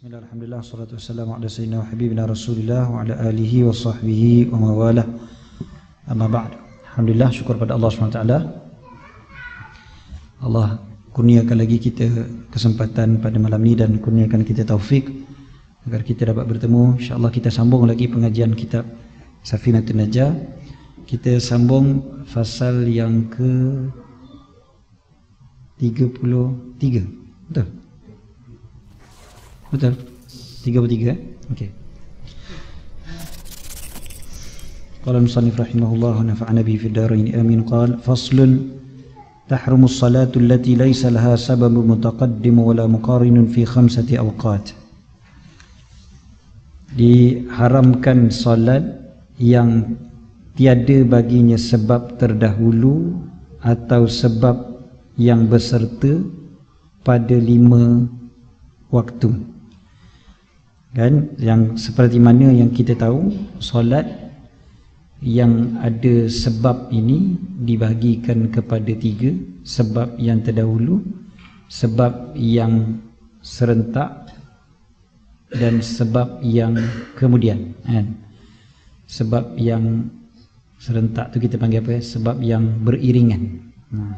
Bismillah, alhamdulillah, salatu wassalamu ala sayyidina wa habibina rasulillah wa ala alihi wa sahbihi wa mawalah. Amma ba'd. Alhamdulillah, syukur pada Allah SWT. Allah kurniakan lagi kita kesempatan pada malam ni dan kurniakan kita taufik agar kita dapat bertemu. InsyaAllah kita sambung lagi pengajian kitab Safinatun Najah. Kita sambung fasal yang ke 33. Betul? Betul? 33 Okey. Qala al-musannif rahimahullah wa nafa'ana bihi fid dharain amin. Qala faslun tahrumu as-salatu allati laysa laha sababun mutaqaddim wa la muqarinun fi 5 awqat. Diharamkan solat yang tiada baginya sebab terdahulu atau sebab yang berserta pada 5 waktu. Kan, yang seperti mana yang kita tahu, solat yang ada sebab ini dibahagikan kepada 3, sebab yang terdahulu, sebab yang serentak dan sebab yang kemudian. Kan? Sebab yang serentak tu kita panggil apa ya? Sebab yang beriringan.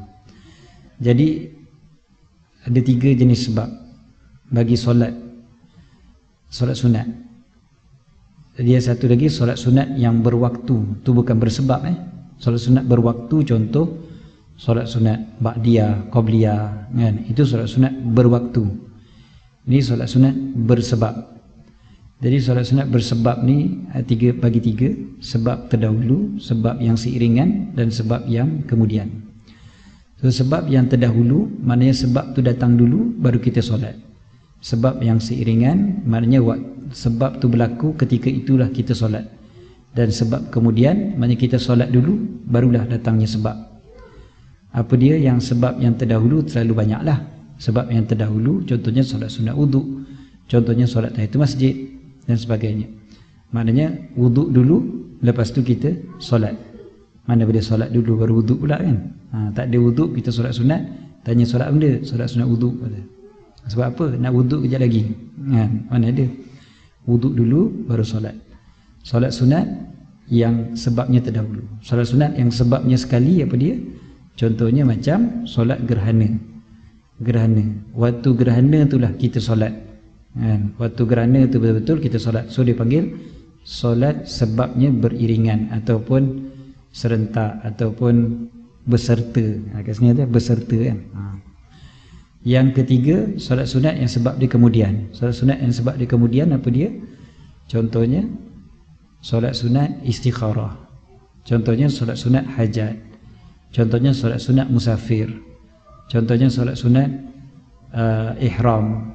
Jadi ada 3 jenis sebab bagi solat sunat. Dia satu lagi solat sunat yang berwaktu, tu bukan bersebab. Solat sunat berwaktu, contoh solat sunat ba'diyah, qabliyah, kan? Itu solat sunat berwaktu. Ini solat sunat bersebab. Jadi solat sunat bersebab ni bagi 3, sebab terdahulu, sebab yang seiringan dan sebab yang kemudian. So, sebab yang terdahulu maknanya sebab tu datang dulu baru kita solat. Sebab yang seiringan maknanya sebab tu berlaku ketika itulah kita solat. Dan sebab kemudian maknanya kita solat dulu barulah datangnya sebab. Apa dia yang sebab yang terdahulu? Terlalu banyaklah sebab yang terdahulu. Contohnya solat sunat wuduk, contohnya solat tahiyatul masjid dan sebagainya. Maknanya wuduk dulu, lepas tu kita solat. Mana boleh solat dulu baru wuduk pula kan? Tak ada wuduk kita solat sunat, tanya solat benda, solat sunat wuduk. Sebab apa? Nak wuduk kejap lagi. Mana ada? Wuduk dulu baru solat. Solat sunat yang sebabnya terdahulu. Solat sunat yang sebabnya sekali, apa dia? Contohnya macam solat gerhana. Waktu gerhana itulah kita solat. Waktu gerhana itu betul-betul kita solat. So dia panggil solat sebabnya beriringan ataupun serentak ataupun berserta. Kat sini ada berserta kan. Yang ketiga, solat sunat yang sebab dia kemudian. Solat sunat yang sebab dia kemudian, apa dia? Contohnya solat sunat istikharah, contohnya solat sunat hajat, contohnya solat sunat musafir, contohnya solat sunat ihram.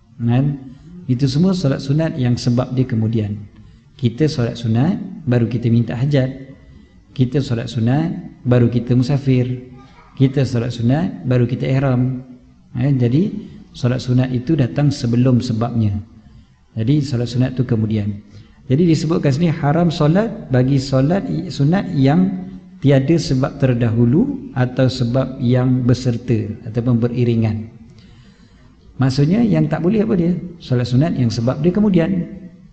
Itu semua solat sunat yang sebab dia kemudian. Kita solat sunat baru kita minta hajat, kita solat sunat baru kita musafir, kita solat sunat baru kita ihram. Jadi solat sunat itu datang sebelum sebabnya. Jadi solat sunat itu kemudian. Jadi disebutkan sini haram solat bagi solat sunat yang tiada sebab terdahulu atau sebab yang berserta ataupun beriringan. Maksudnya yang tak boleh apa dia? Solat sunat yang sebab dia kemudian.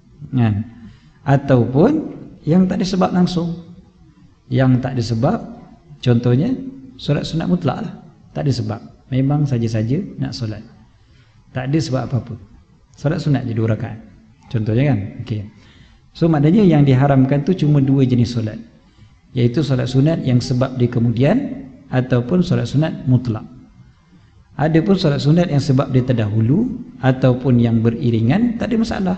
Ataupun yang tak ada sebab langsung. Yang tak ada sebab, contohnya solat sunat mutlak lah, tak ada sebab, memang saja-saja nak solat, tak ada sebab apa-apa, solat sunat je 2 rakaat contohnya kan. Okey. So maknanya yang diharamkan tu cuma 2 jenis solat, iaitu solat sunat yang sebab dia kemudian ataupun solat sunat mutlak. Ada pun solat sunat yang sebab dia terdahulu ataupun yang beriringan, tak ada masalah.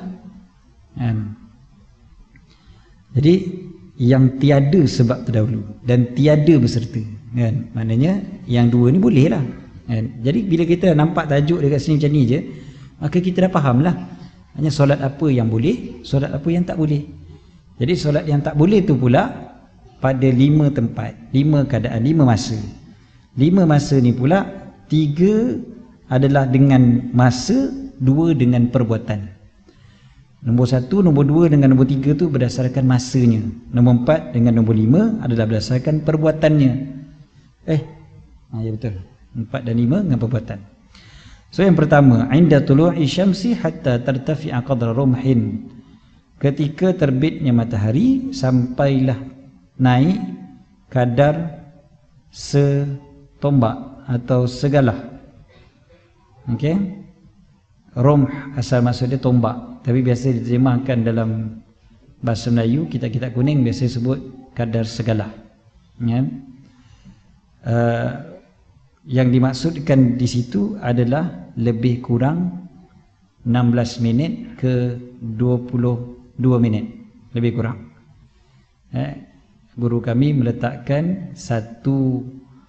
Jadi yang tiada sebab terdahulu dan tiada berserta, kan? Maknanya yang 2 ni boleh lah. Jadi bila kita nampak tajuk dekat sini macam ni je, maka kita dah faham lah hanya solat apa yang boleh, solat apa yang tak boleh. Jadi solat yang tak boleh tu pula pada 5 tempat, 5 keadaan, 5 masa. 5 masa ni pula 3 adalah dengan masa, 2 dengan perbuatan. Nombor 1, nombor 2 dengan nombor 3 tu berdasarkan masanya. Nombor 4 dengan nombor 5 adalah berdasarkan perbuatannya. Ya betul, 4 dan 5 dengan perbuatan. So yang pertama, inda tulu'i syamsi hatta tartafi'a qadra rumhin. Ketika terbitnya matahari sampailah naik kadar setombak atau segalah. Okey. Rumh asal maksud dia tombak, tapi biasa diterjemahkan dalam bahasa Melayu kitab-kitab kuning biasa sebut kadar segalah. Ya. Yang dimaksudkan di situ adalah lebih kurang 16 minit ke 22 minit, lebih kurang. Guru kami meletakkan satu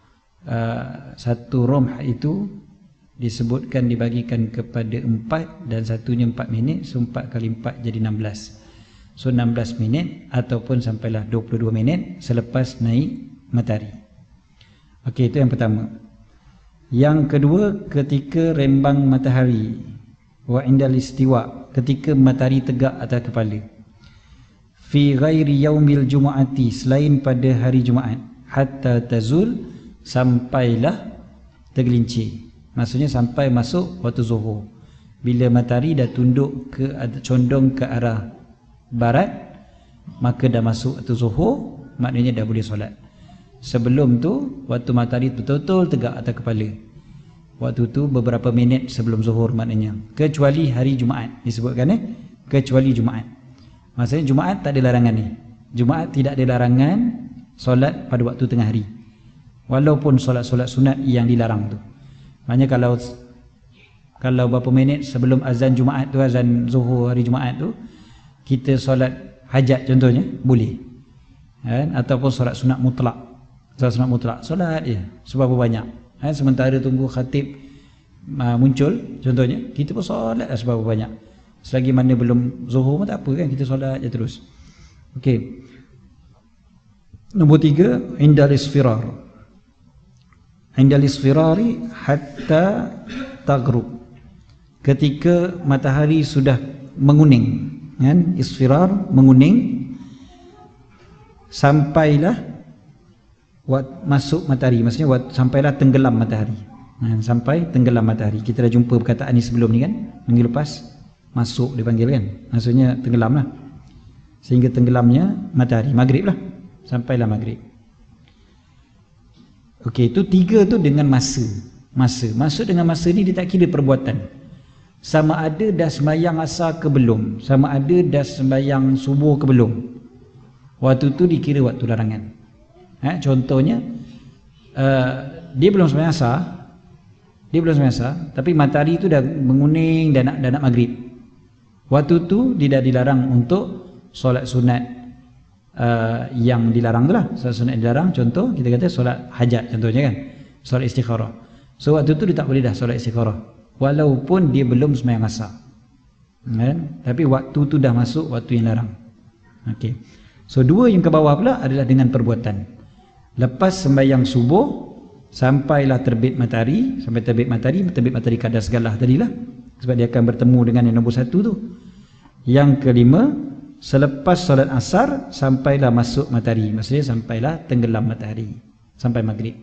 rumh itu disebutkan dibagikan kepada 4 dan satunya 4 minit, so 4 kali 4 jadi 16. So 16 minit ataupun sampailah 22 minit selepas naik matahari. Okey, itu yang pertama. Yang kedua, ketika rembang matahari, wa indal istiwa, ketika matahari tegak atas kepala. Fi ghairi yaumil jumu'ati, selain pada hari Jumaat, hatta tazul, sampailah tergelincir. Maksudnya sampai masuk waktu zuhur. Bila matahari dah tunduk condong ke arah barat, maka dah masuk waktu zuhur, maknanya dah boleh solat. Sebelum tu, waktu matahari betul-betul tegak atas kepala, waktu tu beberapa minit sebelum zuhur maknanya. Kecuali hari Jumaat disebutkan kecuali Jumaat. Maksudnya Jumaat tak ada larangan ni. Jumaat tidak ada larangan solat pada waktu tengah hari. Walaupun solat-solat sunat yang dilarang tu. Maknanya kalau berapa minit sebelum azan Jumaat tu, azan zuhur hari Jumaat tu, kita solat hajat contohnya, boleh. Ataupun solat sunat mutlak. Solat sunat mutlak, solat je sebab banyak. Sementara tunggu khatib muncul contohnya, kita pun solat lah sebab banyak. Selagi mana belum zuhur pun tak apa kan, kita solat je terus. Okey. Nombor 3, indal isfirar. Indal isfirari hatta taghrub. Ketika matahari sudah menguning, kan? Isfirar, menguning, sampailah masuk matahari, maksudnya sampailah tenggelam matahari. Sampai tenggelam matahari. Kita dah jumpa perkataan ni sebelum ni kan, minggu lepas. Masuk dipanggil kan, maksudnya tenggelam lah. Sehingga tenggelamnya matahari, maghrib lah, sampailah maghrib. Okey, itu 3 tu dengan masa. Maksud dengan masa ni dia tak kira perbuatan. Sama ada dah sembahyang asar ke belum, sama ada dah sembahyang subuh ke belum, waktu tu dikira waktu larangan. Contohnya dia belum sembahyang asar, tapi matahari tu dah menguning dan nak maghrib. Waktu tu dia dah dilarang untuk solat sunat yang dilarang tu lah. Solat sunat dilarang, contoh kita kata solat hajat contohnya kan, solat istikharah. So waktu tu dia tak boleh dah solat istikharah walaupun dia belum sembahyang asar, kan? Tapi waktu tu dah masuk waktu yang larang. Okey. So 2 yang ke bawah pula adalah dengan perbuatan. Lepas sembahyang subuh sampailah terbit matahari, sampai terbit matahari kadar segalah tadilah, sebab dia akan bertemu dengan yang nombor 1 tu. Yang kelima, selepas solat asar sampailah masuk matahari, maksudnya sampailah tenggelam matahari, sampai maghrib.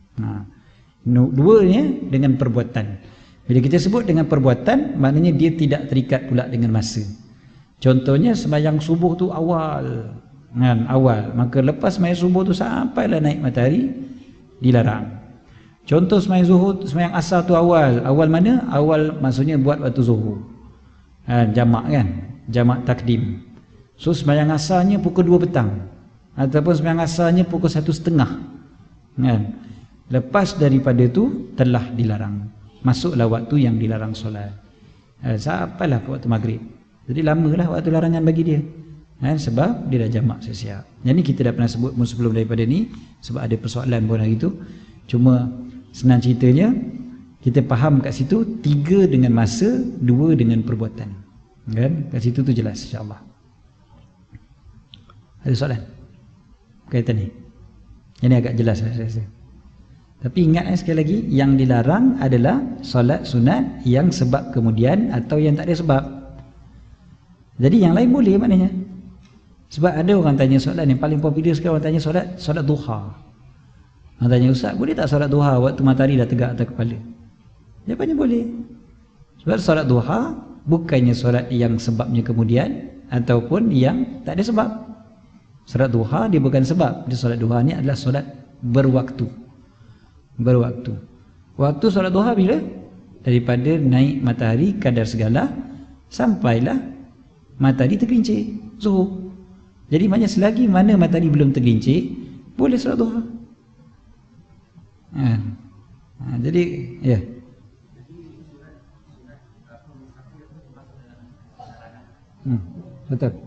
2-nya dengan perbuatan. Bila kita sebut dengan perbuatan, maknanya dia tidak terikat pula dengan masa. Contohnya sembahyang subuh tu awal, maka lepas sembahyang subuh tu sampailah naik matahari, dilarang. Contoh sembahyang zuhur, sembahyang asar tu awal mana? Awal maksudnya buat waktu zuhur, jamak kan, jamak takdim. So sembahyang asarnya pukul 2 petang ataupun sembahyang asarnya pukul 1:30, kan? Lepas daripada tu telah dilarang, masuklah waktu yang dilarang solat, sampailah waktu maghrib. Jadi lamalah waktu larangan bagi dia, sebab dia dah jamak siap-siap. Jadi kita dah pernah sebut sebelum daripada ni, sebab ada persoalan pun hari tu. Cuma senang ceritanya, kita faham kat situ 3 dengan masa, 2 dengan perbuatan, kan? Kat situ tu jelas insya-Allah. Ada soalan kaitan ni? Ini agak jelas saya rasa. Tapi ingat sekali lagi, yang dilarang adalah solat sunat yang sebab kemudian atau yang tak ada sebab. Jadi yang lain boleh maknanya. Sebab ada orang tanya soalan yang paling popular sekarang, orang tanya solat duha. Orang tanya, ustaz boleh tak solat duha waktu matahari dah tegak atas kepala? Jawapannya boleh. Sebab solat duha bukannya solat yang sebabnya kemudian ataupun yang tak ada sebab. Solat duha dia bukan sebab. Dia solat duha ni adalah solat berwaktu. Berwaktu. Waktu solat duha bila? Daripada naik matahari kadar segala sampailah matahari tergelincir zuhur. Jadi maknanya selagi mana matahari belum tergelincir boleh solat duha. Jadi ya. Betul.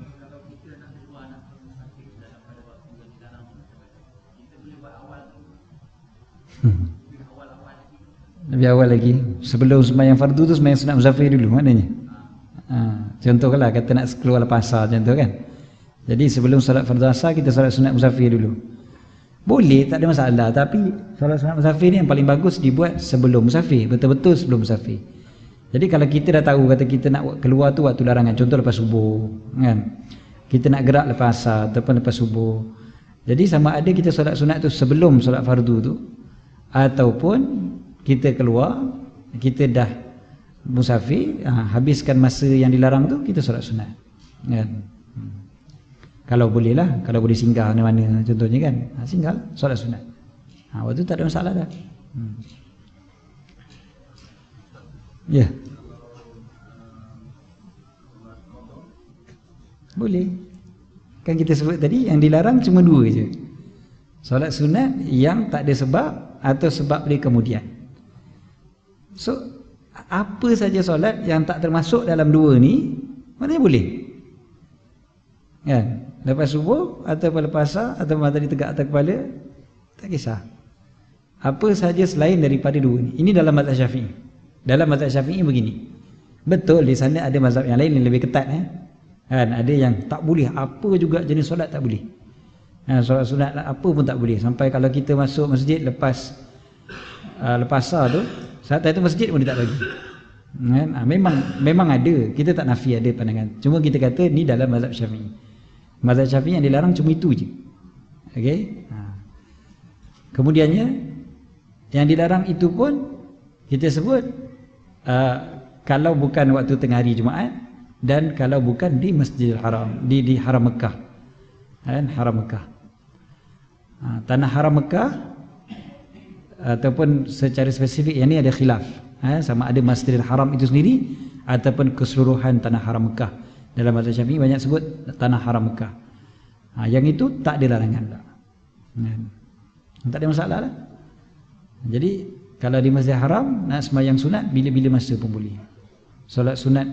Lebih awal lagi. Sebelum sembahyang fardu tu sembahyang sunat musafir dulu maknanya. Contohlah kata nak keluar lepas asar contoh kan. Jadi sebelum solat fardu asar kita solat sunat musafir dulu. Boleh, tak ada masalah, tapi solat sunat musafir ni yang paling bagus dibuat sebelum musafir, betul-betul sebelum musafir. Jadi kalau kita dah tahu kata kita nak keluar tu waktu larangan, contoh lepas subuh kan. Kita nak gerak lepas asar ataupun lepas subuh. Jadi sama ada kita solat sunat tu sebelum solat fardu tu ataupun kita keluar, kita dah musafir, habiskan masa yang dilarang tu kita solat sunat. Kan? Kalau boleh lah, kalau boleh singgah mana-mana contohnya kan, singgah solat sunat. Waktu tu tak ada masalah dah. Ya. Boleh. Kan kita sebut tadi yang dilarang cuma dua je. Solat sunat yang tak ada sebab atau sebab dia kemudian. So apa saja solat yang tak termasuk dalam dua ni maknanya boleh. Kan? Lepas subuh atau lepas asar atau matahari tegak atas kepala tak kisah. Apa saja selain daripada dua ni. Ini dalam mazhab Syafi'i. Dalam mazhab Syafi'i begini. Betul di sana ada mazhab yang lain yang lebih ketat kan, ada yang tak boleh apa juga jenis solat tak boleh. Solat sunat apa pun tak boleh. Sampai kalau kita masuk masjid lepas asar tu, saat itu masjid pun dia tak bagi. Kan? Memang ada. Kita tak nafi ada pandangan. Cuma kita kata ni dalam mazhab Syafi'i. Mazhab Syafi'i yang dilarang cuma itu je. Okey? Kemudiannya yang dilarang itu pun kita sebut kalau bukan waktu tengah hari Jumaat dan kalau bukan di Masjidil Haram, di Haram Mekah. Kan? Haram Mekah. Tanah Haram Mekah ataupun secara spesifik yang ni ada khilaf. Sama ada Masjidil Haram itu sendiri ataupun keseluruhan tanah Haram Mekah. Dalam mazhab Syafi'i banyak sebut tanah Haram Mekah. Yang itu tak ada larangan tak. Tak ada masalah lah. Jadi kalau di Masjid Haram nak sembahyang sunat bila-bila masa pun boleh. Solat sunat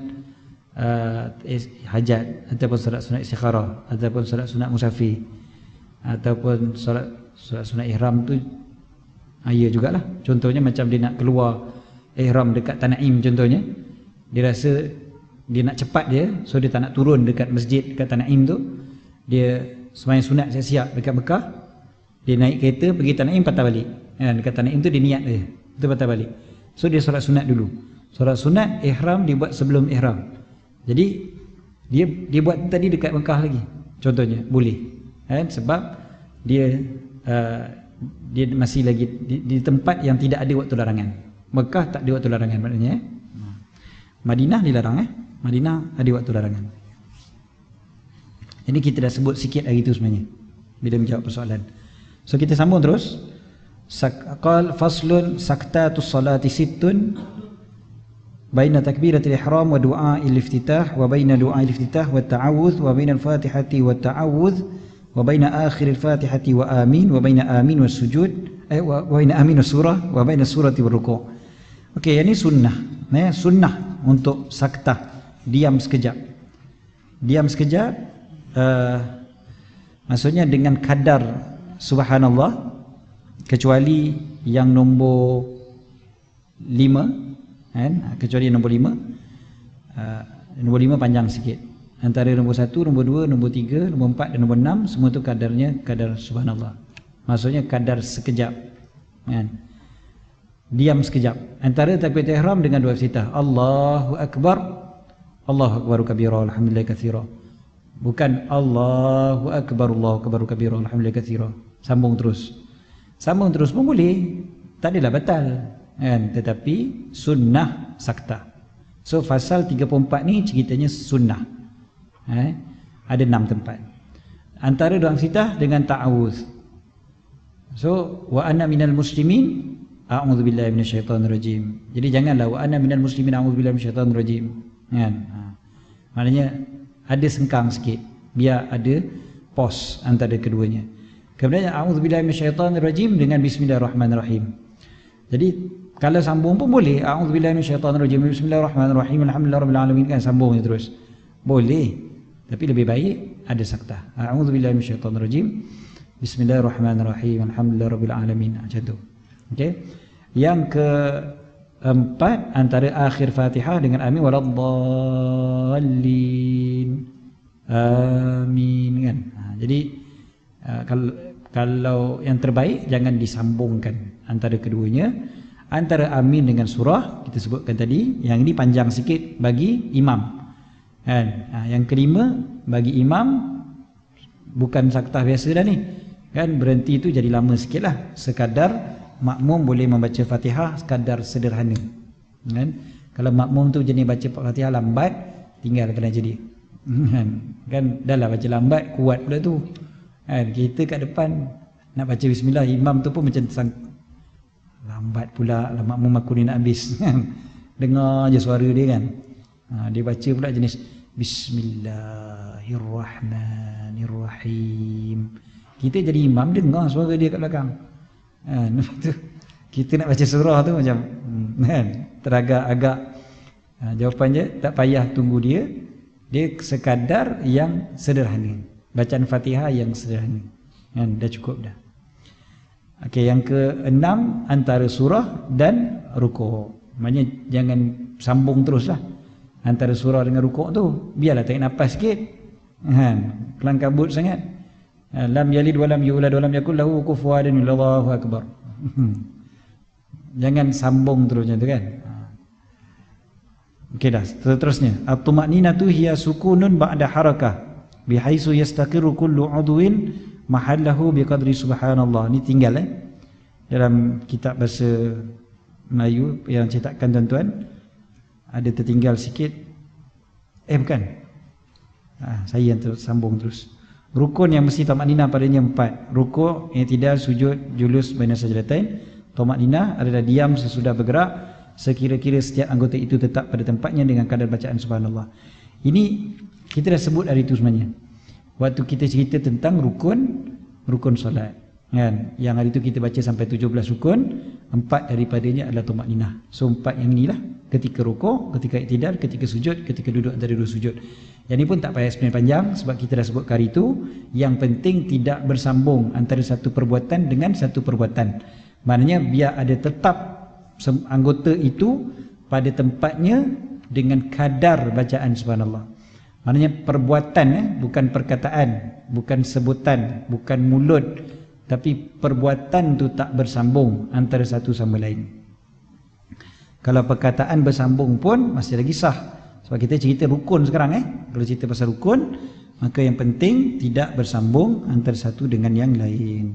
hajat ataupun solat sunat istikharah ataupun solat sunat musafir ataupun solat sunat ihram tu ya jugalah. Contohnya macam dia nak keluar ihram dekat Tanaim contohnya. Dia rasa dia nak cepat dia, so dia tak nak turun dekat masjid dekat Tanaim tu. Dia sembahyang sunat siap-siap dekat Mekah. Dia naik kereta pergi Tanaim patah balik. Dekat Tanaim tu dia niat dia, tu patah balik. So dia solat sunat dulu. Solat sunat ihram dia buat sebelum ihram. Jadi dia buat tadi dekat Mekah lagi. Contohnya boleh. Sebab dia masih lagi di tempat yang tidak ada waktu larangan. Mekah tak ada waktu larangan maknanya. Madinah dilarang Madinah ada waktu larangan. Ini kita dah sebut sikit hari itu sebenarnya bila menjawab persoalan. So kita sambung terus. Qal faslun saktatus salati sittun baina takbiratul ihram wa du'ail iftitah wa baina du'ail iftitah wa ta'awudz wa baina al-fatihati wa ta'awudz wa baina akhiril fatihati wa amin wa baina amin was sujud wa baina amin was surah wa baina surati war ruku'. Okey, ini sunnah. Sunnah untuk saktah, diam sekejap. Diam sekejap maksudnya dengan kadar subhanallah, kecuali yang nombor 5 kan, kecuali yang nombor 5. Nombor 5 panjang sikit. Antara nombor 1, nombor 2, nombor 3, nombor 4 dan nombor 6 semua tu kadarnya kadar subhanallah. Maksudnya kadar sekejap kan. Diam sekejap. Antara takbiratul ihram dengan dua iftitah. Allahu akbar. Allahu akbar kabira alhamdulillah katsira. Bukan Allahu akbar kabira alhamdulillah katsira. Sambung terus. Sambung terus pun boleh. Tak adalah batal kan, tetapi sunnah saktah. So fasal 34 ni ceritanya sunnah. Ada 6 tempat. Antara doa iftitah dengan ta'awuz. So wa ana minal muslimin a'udzubillahi minasyaitonir rajim. Jadi janganlah wa ana minal muslimin a'udzubillahi minasyaitonir rajim. Kan? Maknanya ada sengkang sikit, biar ada pause antara keduanya. Kemudian a'udzubillahi minasyaitonir rajim dengan bismillahirrahmanirrahim. Jadi kalau sambung pun boleh, a'udzubillahi minasyaitonir rajim, bismillahirrahmanirrahim, alhamdulillahirabbil alamin, kan sambung terus. Boleh. Tapi lebih baik ada saktah. A'udzubillahi minasyaitonir rajim, bismillahirrahmanirrahim, alhamdulillahirabbil alamin. Macam tu. Okey. Yang keempat antara akhir Fatihah dengan amin waladdallin. Amin, kan. Jadi kalau yang terbaik jangan disambungkan antara keduanya. Antara amin dengan surah kita sebutkan tadi, yang ini panjang sikit bagi imam. Kan? Yang kelima bagi imam bukan saktah biasa dah ni. Kan berhenti tu jadi lama sikitlah. Sekadar makmum boleh membaca Fatihah sekadar sederhana. Kan? Kalau makmum tu jenis baca Fatihah lambat, tinggal kena jadi. Kan dah lah baca lambat, kuat pula tu. Kan kita kat depan nak baca bismillah, imam tu pun macam lambat pula lah, makmum aku ni nak habis. Dengar je suara dia kan. Dia baca pula jenis bismillahirrahmanirrahim. Kita jadi imam dengar suara dia kat belakang. Lepas tu kita nak baca surah tu macam kan, teragak-agak. Jawapannya tak payah tunggu dia. Dia sekadar yang sederhana, bacaan Fatihah yang sederhana, kan, dah cukup dah. Okey, yang keenam antara surah dan rukuk. Maknanya jangan sambung teruslah antara surah dengan rukuk tu. Biarlah tarik nafas sikit. Kelang kabut sangat. Lam yalid wa lam yulad wa lam yakul lahu kufuwan ahad. Allahu akbar. Jangan sambung terus macam tu kan. Okey dah, seterusnya. At-tuma'ninatu hiya sukunun ba'da harakah bihaisu yastaqirru kullu 'udwin mahallahu biqadri subhanallah. Ni tinggal dalam kitab bahasa Melayu yang cetakkan tuan-tuan, ada tertinggal sikit. Bukan. Saya yang sambung terus. Rukun yang mesti tamakninah padanya 4. Rukuk, i'tidal, sujud, julus baina sajdatain. Tamakninah adalah diam sesudah bergerak, sekira-kira setiap anggota itu tetap pada tempatnya dengan kadar bacaan subhanallah. Ini kita dah sebut hari itu sebenarnya. Waktu kita cerita tentang rukun solat, kan? Yang hari itu kita baca sampai 17 rukun, 4 daripadanya adalah tamakninah. So 4 yang inilah, ketika rukuk, ketika i'tidal, ketika sujud, ketika duduk antara dua sujud. Yang ini pun tak payah explain panjang sebab kita dah sebut hari itu. Yang penting tidak bersambung antara satu perbuatan dengan satu perbuatan. Maknanya biar ada tetap anggota itu pada tempatnya dengan kadar bacaan subhanallah. Maknanya perbuatan, bukan perkataan, bukan sebutan, bukan mulut, tapi perbuatan tu tak bersambung antara satu sama lain. Kalau perkataan bersambung pun masih lagi sah. Sebab kita cerita rukun sekarang Kalau cerita pasal rukun, maka yang penting tidak bersambung antara satu dengan yang lain.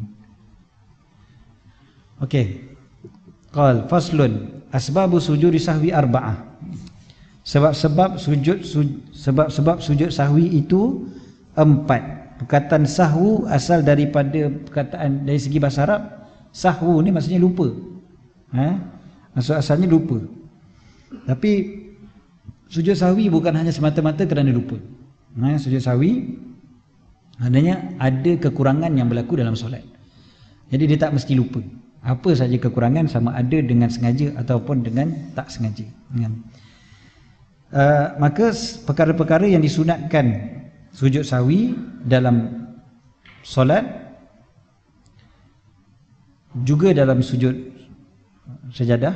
Okey. Qal faslun asbabu sujudi sahwi arba'ah. Sebab-sebab sujud sahwi itu 4. Perkataan sahwu asal daripada perkataan dari segi bahasa Arab. Sahwu ni maksudnya lupa. Maksud asalnya lupa. Tapi sujud sahwi bukan hanya semata-mata kerana lupa. Sujud sahwi maknanya ada kekurangan yang berlaku dalam solat. Jadi dia tak mesti lupa. Apa saja kekurangan, sama ada dengan sengaja ataupun dengan tak sengaja. Maka perkara-perkara yang disunatkan sujud sahwi dalam solat, juga dalam sujud sajadah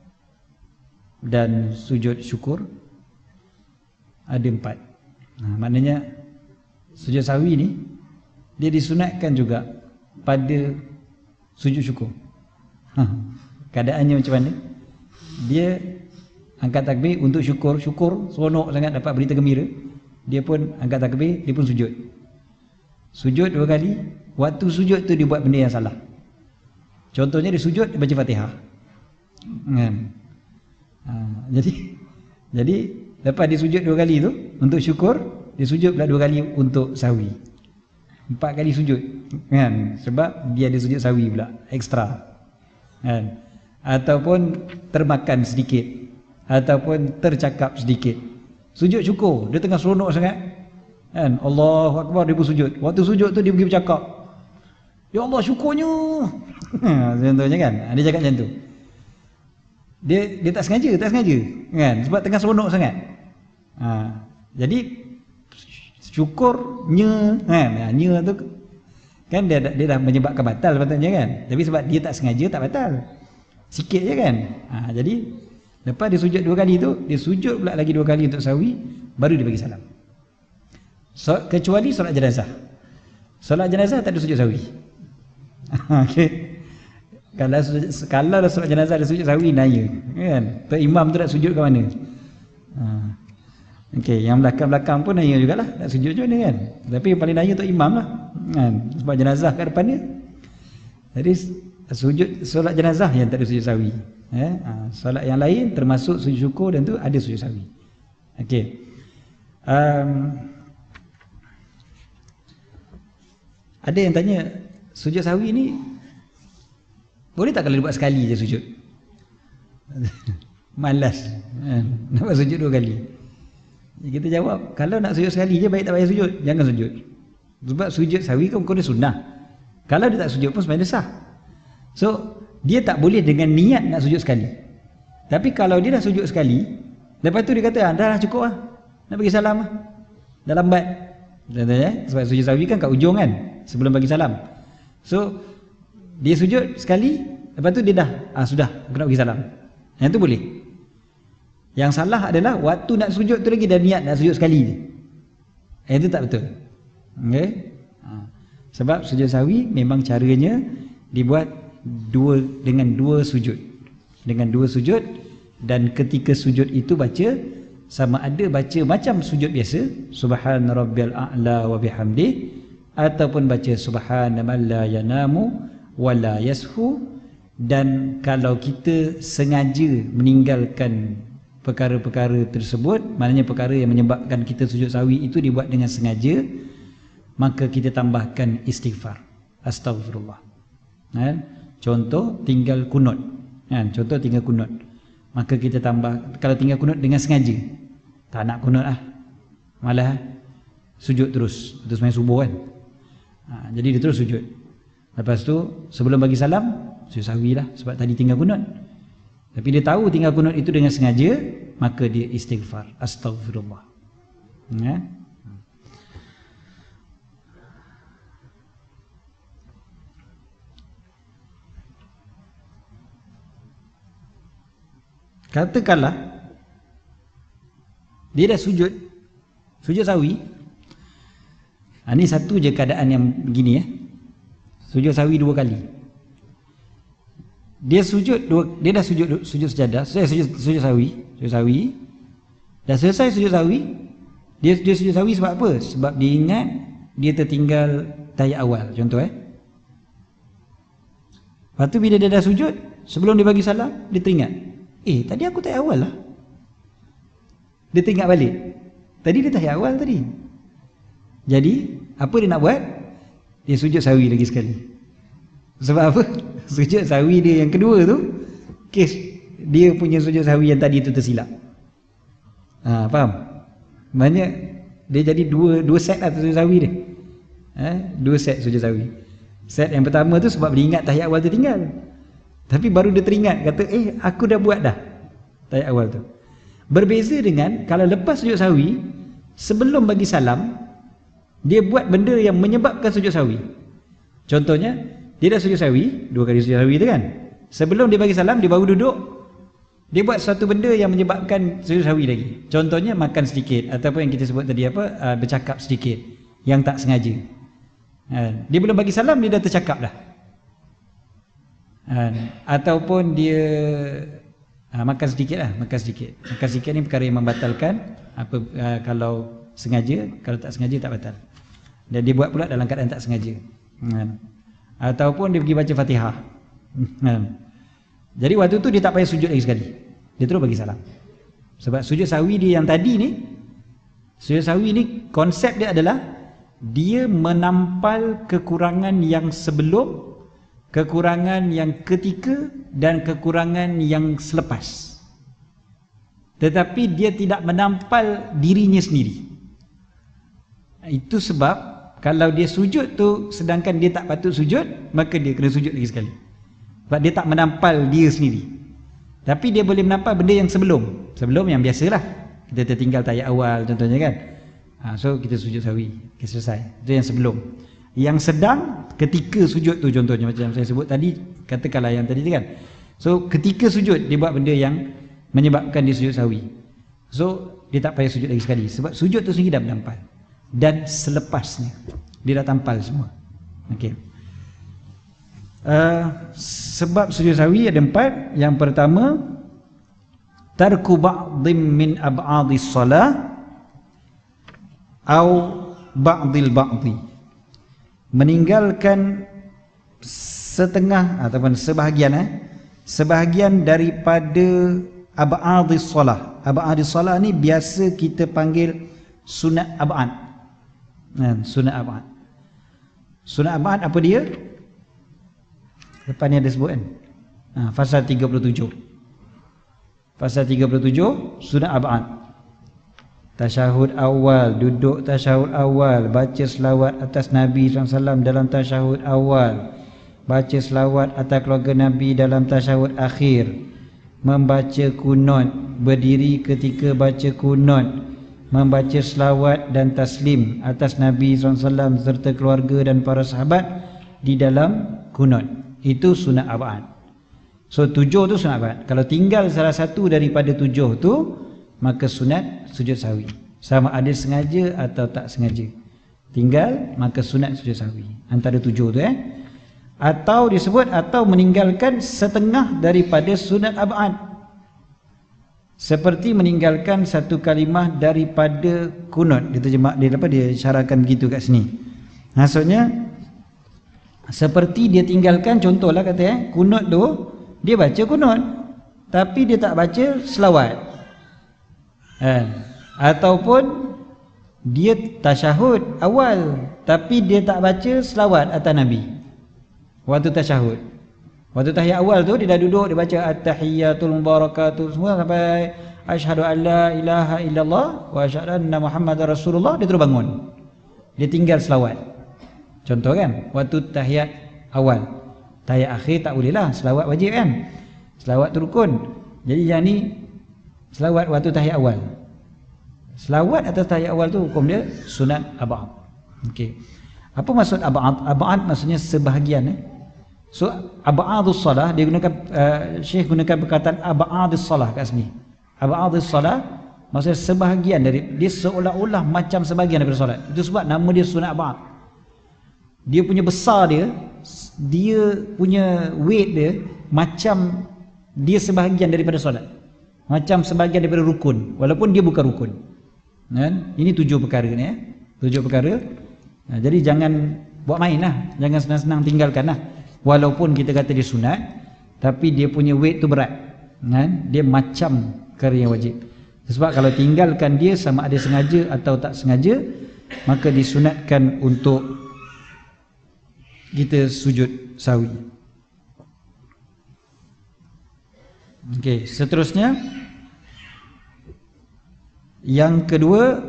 dan sujud syukur, ada 4. Maknanya sujud sahwi ni dia disunatkan juga pada sujud syukur. Keadaannya macam mana? Dia angkat takbir untuk syukur, seronok sangat dapat berita gembira. Dia pun angkat takbir, dia pun sujud. Sujud 2 kali. Waktu sujud tu dia buat benda yang salah. Contohnya dia sujud, dia baca Fatihah. Jadi Jadi lepas dia sujud 2 kali tu untuk syukur, dia sujud pula 2 kali untuk sahwi. 4 kali sujud kan, sebab dia ada sujud sahwi pula ekstra kan. Ataupun termakan sedikit, ataupun tercakap sedikit. Sujud syukur, dia tengah seronok sangat kan, Allahu Akbar, dia pun sujud. Waktu sujud tu dia pergi bercakap, ya Allah syukurnya. Contohnya kan, dia cakap macam tu. Dia tak sengaja kan, sebab tengah seronok sangat. Jadi syukurnya kan, nya tu kan dia dah menyebabkan batal sepatutnya kan. Tapi sebab dia tak sengaja, tak batal, sikit je kan. Jadi lepas dia sujud 2 kali tu, dia sujud pula lagi 2 kali untuk sahwi, baru dia bagi salam. Kecuali solat jenazah. Solat jenazah tak ada sujud sahwi. Okey. Kalau solat jenazah ada sujud sahwi, naya kan, Tok Imam tu nak sujud ke mana? Okey, yang belakang-belakang pun naya jugalah, nak sujud macam mana kan. Tapi yang paling naya Tok Imam lah kan, sebab jenazah kat depan dia. Jadi sujud solat jenazah yang tak ada sujud sahwi. Solat yang lain termasuk sujud syukur dan tu ada sujud sahwi. Okey. Ada yang tanya, sujud sahwi ni boleh tak kalau dia buat sekali je sujud? Malas nak buat sujud 2 kali. Kita jawab, kalau nak sujud sekali je, baik tak payah sujud, jangan sujud. Sebab sujud sahwi kan dia sunnah. Kalau dia tak sujud pun sebenarnya sah. So dia tak boleh dengan niat nak sujud sekali. Tapi kalau dia dah sujud sekali, lepas tu dia kata, dah lah cukup lah, nak bagi salam lah, dah lambat. Sebab sujud sahwi kan kat ujung kan, sebelum bagi salam. So dia sujud sekali, lepas tu dia dah sudah, aku nak bagi salam. Yang tu boleh. Yang salah adalah waktu nak sujud tu lagi dah niat nak sujud sekali je. Yang tu tak betul. Okay? Sebab sujud sahwi memang caranya dibuat dengan dua sujud. Dengan 2 sujud, dan ketika sujud itu baca sama ada baca macam sujud biasa, subhana rabbiyal a'la wa bihamdi, ataupun baca subhana man la yanamu wala yashu. Dan kalau kita sengaja meninggalkan perkara-perkara tersebut, maknanya perkara yang menyebabkan kita sujud sahwi itu dibuat dengan sengaja, maka kita tambahkan istighfar, astaghfirullah. Contoh tinggal kunut, contoh tinggal kunut, maka kita tambah, kalau tinggal kunut dengan sengaja, tak nak kunut malah sujud terus main subuh kan. Jadi dia terus sujud. Lepas tu sebelum bagi salam sujud sahwi lah, sebab tadi tinggal kunut. Tapi dia tahu tinggal kunut itu dengan sengaja, maka dia istighfar, astaghfirullah. Katakanlah dia dah sujud sahwi. Ini satu je keadaan yang begini sujud sahwi 2 kali. Dia dah sujud sejadah, sujud sahwi. Dah selesai sujud sahwi, dia sujud sahwi sebab apa? Sebab dia ingat dia tertinggal tahiyat awal, contoh Lepas tu bila dia dah sujud, sebelum dia bagi salam, dia teringat, tadi aku tahiyat awal lah. Dia teringat balik, tadi dia tahiyat awal tadi. Jadi apa dia nak buat? Dia sujud sahwi lagi sekali. Sebab apa? Sujud sahwi dia yang kedua tu, kes dia punya sujud sahwi yang tadi tu tersilap. Faham? Maknanya dia jadi dua set lah sujud sahwi dia. 2 set sujud sahwi. Set yang pertama tu sebab dia ingat tahiyat awal tertinggal. Tapi baru dia teringat, kata aku dah buat dah tahiyat awal tu. Berbeza dengan kalau lepas sujud sahwi, sebelum bagi salam, dia buat benda yang menyebabkan sujud sahwi. Contohnya, dia dah sujud sahwi, 2 kali sujud sahwi tu kan. Sebelum dia bagi salam, dia baru duduk, dia buat satu benda yang menyebabkan sujud sahwi lagi. Contohnya makan sedikit, ataupun yang kita sebut tadi bercakap sedikit yang tak sengaja. Dia belum bagi salam, dia dah tercakap dah. Ataupun dia makan sedikit lah, makan sedikit ni perkara yang membatalkan kalau sengaja, kalau tak sengaja tak batal. Dan dia buat pula dalam keadaan tak sengaja. Ataupun dia pergi baca Fatihah. Jadi waktu tu dia tak payah sujud lagi sekali, dia terus bagi salam. Sebab sujud sahwi dia yang tadi ni, sujud sahwi ni konsep dia adalah dia menampal kekurangan yang sebelum, kekurangan yang ketika dan kekurangan yang selepas. Tetapi dia tidak menampal dirinya sendiri. Itu sebab kalau dia sujud tu sedangkan dia tak patut sujud, maka dia kena sujud lagi sekali. Sebab dia tak menampal dia sendiri. Tapi dia boleh menampal benda yang sebelum. Sebelum yang biasalah. Kita tertinggal tayat awal contohnya kan. So kita sujud sahwi, kita selesai. Itu yang sebelum. Yang sedang ketika sujud tu contohnya macam saya sebut tadi, katakanlah yang tadi tu kan. So ketika sujud dia buat benda yang menyebabkan dia sujud sahwi. So dia tak payah sujud lagi sekali sebab sujud tu sendiri dah menampal. Dan selepasnya dia dah tampal semua. Okey. Sebab sujud sahwi ada 4. Yang pertama, tarku ba'dhin min ab'adis salah au ba'dil ba'dhi, meninggalkan setengah ataupun sebahagian daripada ab'adis salah. Ab'adis salah ni biasa kita panggil sunat ab'ad. Sunat ab'ad. Sunat ab'ad apa dia? Lepas ni ada sebut kan. Fasal 37. Fasal 37 sunat ab'ad. Tasyahud awal, duduk tasyahud awal, baca selawat atas Nabi SAW dalam tasyahud awal, baca selawat atas keluarga Nabi dalam tasyahud akhir, membaca kunut, berdiri ketika baca kunut, membaca selawat dan taslim atas Nabi SAW serta keluarga dan para sahabat di dalam kunut. Itu sunat ab'ad. So 7 tu sunat ab'ad. Kalau tinggal salah satu daripada 7 tu, maka sunat sujud sahwi. Sama ada sengaja atau tak sengaja. Tinggal maka sunat sujud sahwi. Antara 7 tu Atau disebut atau meninggalkan setengah daripada sunat ab'ad. Seperti meninggalkan satu kalimah daripada kunut. Dia syarahkan begitu kat sini. Maksudnya seperti dia tinggalkan, contohlah kata kunut tu dia baca kunut tapi dia tak baca selawat. Ataupun dia tasyahud awal tapi dia tak baca selawat atas Nabi waktu tasyahud. Waktu tahiyat awal tu dia dah duduk, dia baca at-tahiyyatul mubarakatuh semua sampai asyhadu an la ilaha illallah wa asyhadu anna muhammadar rasulullah, dia terus bangun. Dia tinggal selawat. Contoh kan, waktu tahiyat awal. Tahiyat akhir tak boleh lah, selawat wajib kan. Selawat tu rukun. Jadi yang ni selawat waktu tahiyat awal. Selawat atas tahiyat awal tu hukum dia sunat ab'ad. Okey. Apa maksud ab'ad? Ab'ad maksudnya sebahagian. So ab'adus salah dia gunakan Syekh gunakan perkataan ab'adus salah kat sini. Ab'adus salah maksudnya sebahagian dari dia, seolah-olah macam sebahagian daripada solat. Itu sebab nama dia sunat ab'ad. Dia punya besar dia punya weight dia macam dia sebahagian daripada solat. Macam sebahagian daripada rukun walaupun dia bukan rukun. Kan? Ini 7 perkara ni 7 perkara. Jadi jangan buat main lah. Jangan senang-senang tinggalkan lah. Walaupun kita kata dia sunat, tapi dia punya weight tu berat. Kan? Dia macam perkara yang wajib. Sebab kalau tinggalkan dia sama ada sengaja atau tak sengaja, maka disunatkan untuk kita sujud sahwi. Okey, seterusnya yang kedua,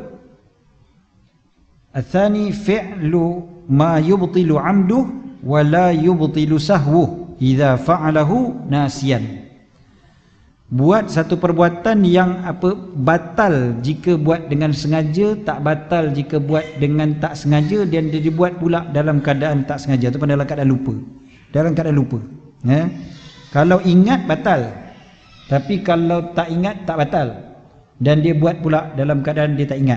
athani fi'lu ma yubtilu 'amduhu wa la yubtilu sahwuhu idza fa'alahu nasiyan. Buat satu perbuatan yang batal jika buat dengan sengaja, tak batal jika buat dengan tak sengaja, dan dia dibuat pula dalam keadaan tak sengaja ataupun dalam keadaan lupa. Dalam keadaan lupa. Kalau ingat batal. Tapi kalau tak ingat tak batal. Dan dia buat pula dalam keadaan dia tak ingat.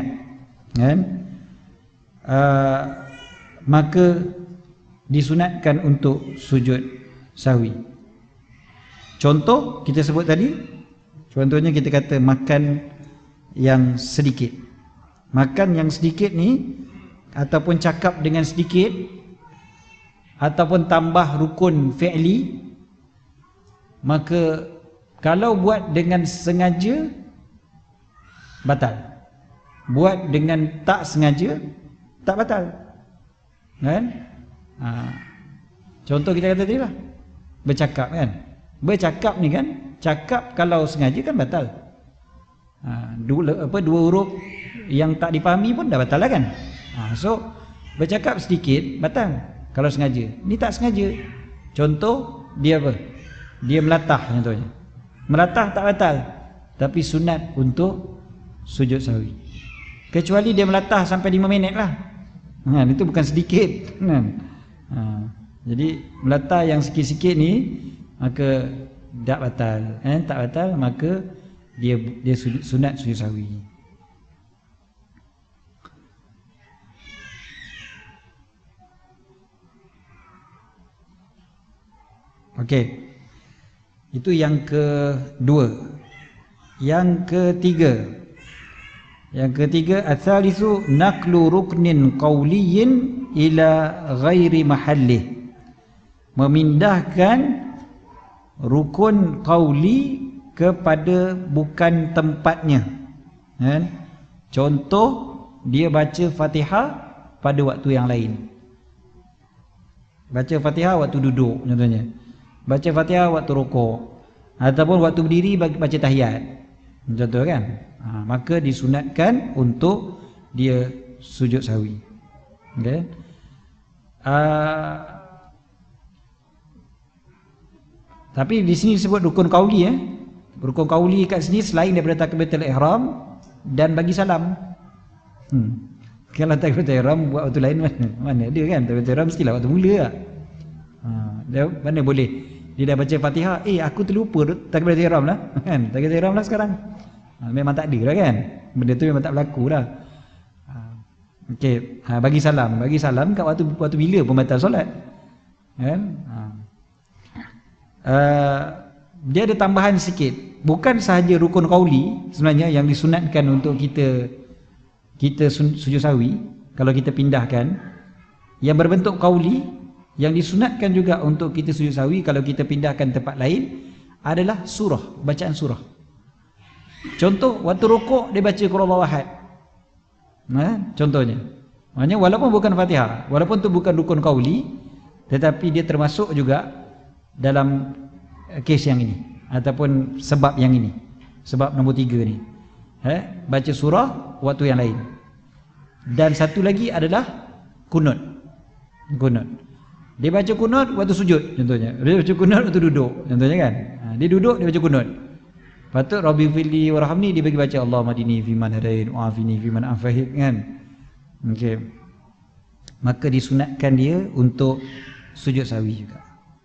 Maka disunatkan untuk sujud sahwi. Contoh kita sebut tadi, contohnya kita kata makan yang sedikit. Makan yang sedikit ni ataupun cakap dengan sedikit ataupun tambah rukun fi'li, maka kalau buat dengan sengaja batal. Buat dengan tak sengaja, tak batal. Kan? Contoh kita kata tadi lah, bercakap kan. Bercakap ni kan, cakap kalau sengaja kan batal. Dua huruf yang tak dipahami pun dah batal lah kan. So bercakap sedikit batal kalau sengaja. Ni tak sengaja. Contoh dia apa? Dia melatah contohnya. Melatah tak batal, tapi sunat untuk sujud sahwi. Kecuali dia melatah sampai 5 minit lah. Itu bukan sedikit. Jadi melatah yang sikit-sikit ni maka tak batal. Tak batal maka dia sunat sujud sahwi. Okey. Itu yang kedua. Yang ketiga. Yang ketiga, ats-tsalitsu naqlu ruknin qauliyyin ila ghairi mahallih. Memindahkan rukun qauli kepada bukan tempatnya. Contoh, dia baca Fatihah pada waktu yang lain. Baca Fatihah waktu duduk contohnya. Baca Fatihah waktu rukuk, ataupun waktu berdiri baca tahiyat. Contoh kan? Maka disunatkan untuk dia sujud sahwi. Okay? Tapi di sini disebut rukun qauli. Rukun qauli kat sini selain daripada takbiratul ihram dan bagi salam. Kalau takbiratul ihram buat waktu lain mana ada kan? Takbiratul ihram mestilah waktu mula lah. Mana boleh dia dah baca Fatihah, aku terlupa takbiratul ihram lah kan? Takbiratul ihram lah sekarang. Memang tak ada lah kan. Benda tu memang tak berlaku dah. Okey, bagi salam. Bagi salam kat waktu bila pun batal solat. Kan? Dia ada tambahan sikit. Bukan sahaja rukun qauli sebenarnya yang disunatkan untuk kita sujud sahwi kalau kita pindahkan. Yang berbentuk qauli yang disunatkan juga untuk kita sujud sahwi kalau kita pindahkan tempat lain adalah surah, bacaan surah. Contoh, waktu rukuk dia baca Qul Huwallahu Ahad. Contohnya. Maknanya walaupun bukan Fatihah, walaupun tu bukan rukun qauli, tetapi dia termasuk juga dalam kes yang ini ataupun sebab yang ini. Sebab nombor 3 ni. Baca surah waktu yang lain. Dan satu lagi adalah kunut. Kunut. Dia baca kunut waktu sujud contohnya. Dia baca kunut waktu duduk contohnya kan. Dia duduk dia baca kunut. Patut Rabbi fili warhamni dia bagi baca Allahumma hadini fiman hadain wa afini fiman afahid kan. Okey. Maka disunatkan dia untuk sujud sahwi juga.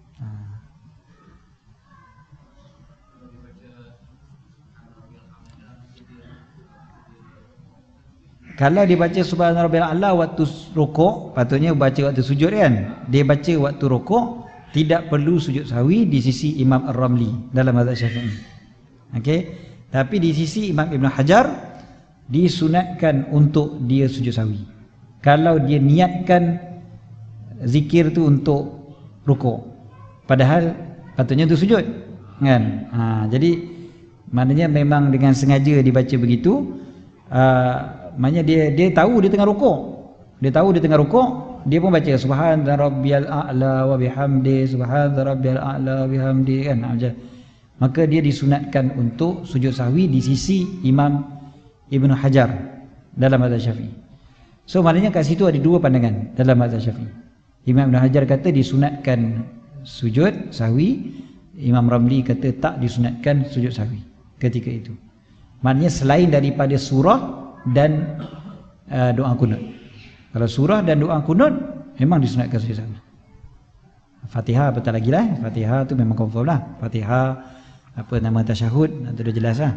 Kalau dia baca subhanarabbiyal a'la waktu rukuk, patutnya baca waktu sujud kan. Dia baca waktu rukuk, tidak perlu sujud sahwi di sisi Imam Ar-Ramli dalam mazhab Syafi'i. Okey, tapi di sisi Imam Ibn Hajar disunatkan untuk dia sujud sahwi. Kalau dia niatkan zikir tu untuk rukuk, padahal patutnya untuk sujud, kan? Jadi maknanya memang dengan sengaja dibaca begitu. Maknanya dia tahu dia tengah rukuk. Dia tahu dia tengah rukuk, dia pun baca subhana rabbiyal a'la wa bihamdi, subhana rabbiyal a'la wa bihamdi kan. Maka dia disunatkan untuk sujud sahwi di sisi Imam Ibn Hajar dalam mazhab Syafi'i. So maknanya kat situ ada dua pandangan dalam mazhab Syafi'i. Imam Ibn Hajar kata disunatkan sujud sahwi, Imam Ramli kata tak disunatkan sujud sahwi ketika itu. Maknanya selain daripada surah dan doa kunut. Kalau surah dan doa kunut memang disunatkan sujud sahwi. Fatihah betul lagi lah. Fatihah tu memang confirm lah. Fatihah apa nama tasyahud itu dah jelas lah.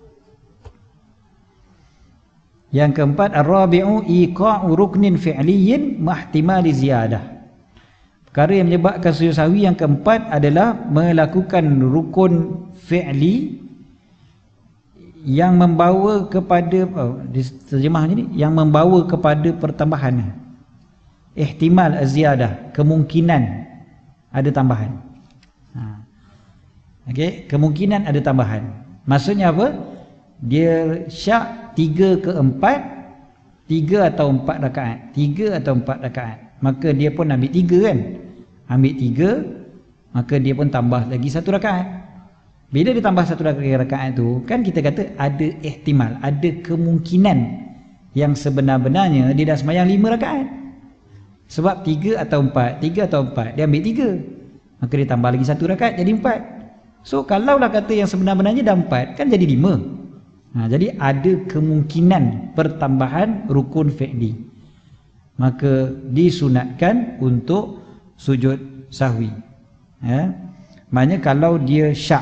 Yang keempat, ar-rabi'u iqa'u ruknin fi'liyyin mahtimali ziyadah. Perkara yang menyebabkan sujud sahwi yang keempat adalah melakukan rukun fi'li yang membawa kepada terjemahnya ni, yang membawa kepada pertambahan. Ihtimal az-ziyadah, kemungkinan ada tambahan. Okey, kemungkinan ada tambahan. Maksudnya apa? Dia syak 3 ke 4, 3 atau 4 rakaat, 3 atau 4 rakaat, maka dia pun ambil 3 kan, ambil 3, maka dia pun tambah lagi 1 rakaat. Bila dia tambah 1 rakaat tu, kan kita kata ada ihtimal, ada kemungkinan yang sebenar-benarnya dia dah sembahyang 5 rakaat. Sebab 3 atau 4, 3 atau 4, dia ambil 3, maka dia tambah lagi 1 rakaat jadi 4. So kalaulah kata yang sebenar-benarnya dah 4, kan jadi 5. Jadi ada kemungkinan pertambahan rukun fi'li, maka disunatkan untuk sujud sahwi. Maknanya kalau dia syak,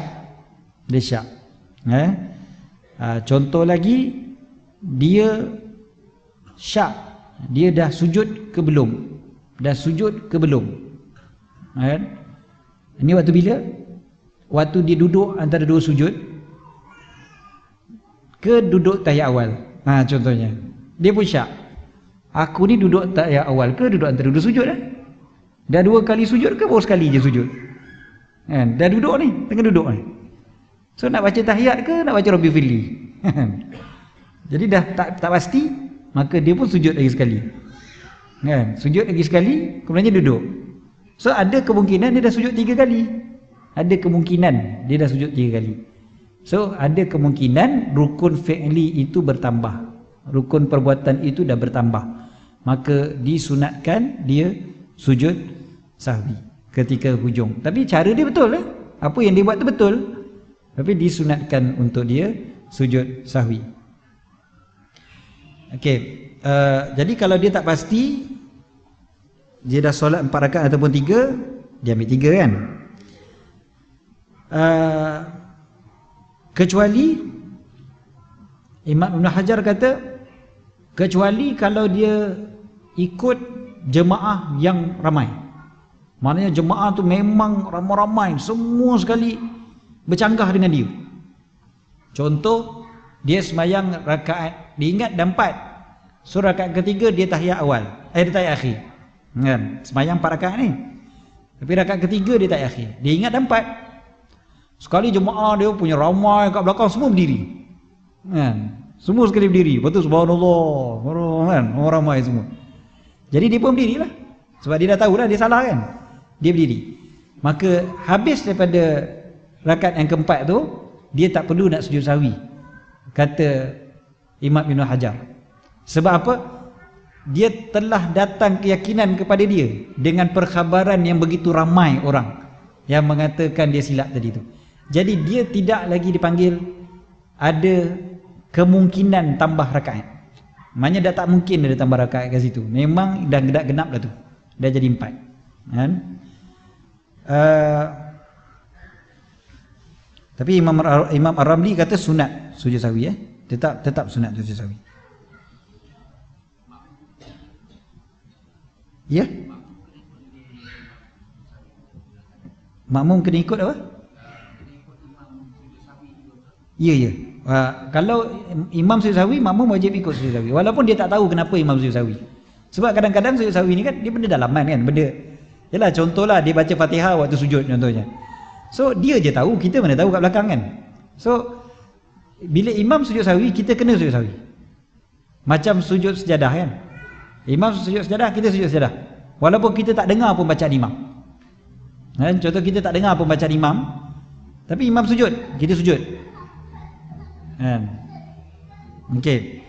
contoh lagi, dia syak, dia dah sujud ke belum, ini waktu bila? Waktu dia duduk antara 2 sujud ke duduk tahiyat awal. Contohnya dia pun syak, aku ni duduk tahiyat awal ke duduk antara 2 sujud dah? Dah 2 kali sujud ke baru sekali je sujud? Dah duduk ni, tengah duduk ni. So nak baca tahiyat ke nak baca Rabbi Firli? Jadi dah tak pasti, maka dia pun sujud lagi sekali. Sujud lagi sekali, kemudiannya duduk. So ada kemungkinan dia dah sujud 3 kali. Ada kemungkinan dia dah sujud 3 kali. So ada kemungkinan rukun fi'li itu bertambah, rukun perbuatan itu dah bertambah, maka disunatkan dia sujud sahwi ketika hujung. Tapi cara dia betul apa yang dia buat tu betul, tapi disunatkan untuk dia sujud sahwi. Okey, jadi kalau dia tak pasti, dia dah solat 4 rakaat ataupun 3, dia ambil 3 kan. Kecuali Imam Ibn Hajar kata, kecuali kalau dia ikut jemaah yang ramai, maknanya jemaah tu memang ramai-ramai, semua sekali bercanggah dengan dia. Contoh, dia sembahyang rakaat, dia ingat dah 4, so rakaat ketiga dia tahiyat awal, dia tahiyat akhir kan, sembahyang 4 rakaat ni, tapi rakaat ketiga dia tahiyat akhir, dia ingat dah 4. Sekali jemaah dia punya ramai kat belakang, semua berdiri kan, semua sekali berdiri, lepas tu subhanallah kan, orang ramai semua. Jadi dia pun berdiri lah, sebab dia dah tahu lah dia salah kan, dia berdiri. Maka habis daripada rakaat yang keempat tu, dia tak perlu nak sujud sahwi, kata Imam Ibn Hajar. Sebab apa? Dia telah datang keyakinan kepada dia dengan perkhabaran yang begitu ramai orang yang mengatakan dia silap tadi tu. Jadi dia tidak lagi dipanggil ada kemungkinan tambah rakaat. Maknanya dah tak mungkin ada tambah rakaat kat situ. Memang dah genap dah tu. Dah jadi 4. Kan? Tapi Imam Ar-Ramli kata sunat sujud sahwi tetap sunat sujud sahwi. Ya? Makmum kena ikut apa? Ya. Kalau imam sujud sahwi, makmum wajib ikut sujud sahwi, walaupun dia tak tahu kenapa imam sujud sahwi. Sebab kadang-kadang sujud sahwi ni kan dia benda dalaman kan, benda yalah, contohlah dia baca Fatihah waktu sujud contohnya. So dia je tahu, kita mana tahu kat belakang kan. So bila imam sujud sahwi, kita kena sujud sahwi. Macam sujud sejadah kan, imam sujud sejadah, kita sujud sejadah, walaupun kita tak dengar pun bacaan imam kan. Contoh kita tak dengar pun bacaan imam, tapi imam sujud, kita sujud kan. Okey.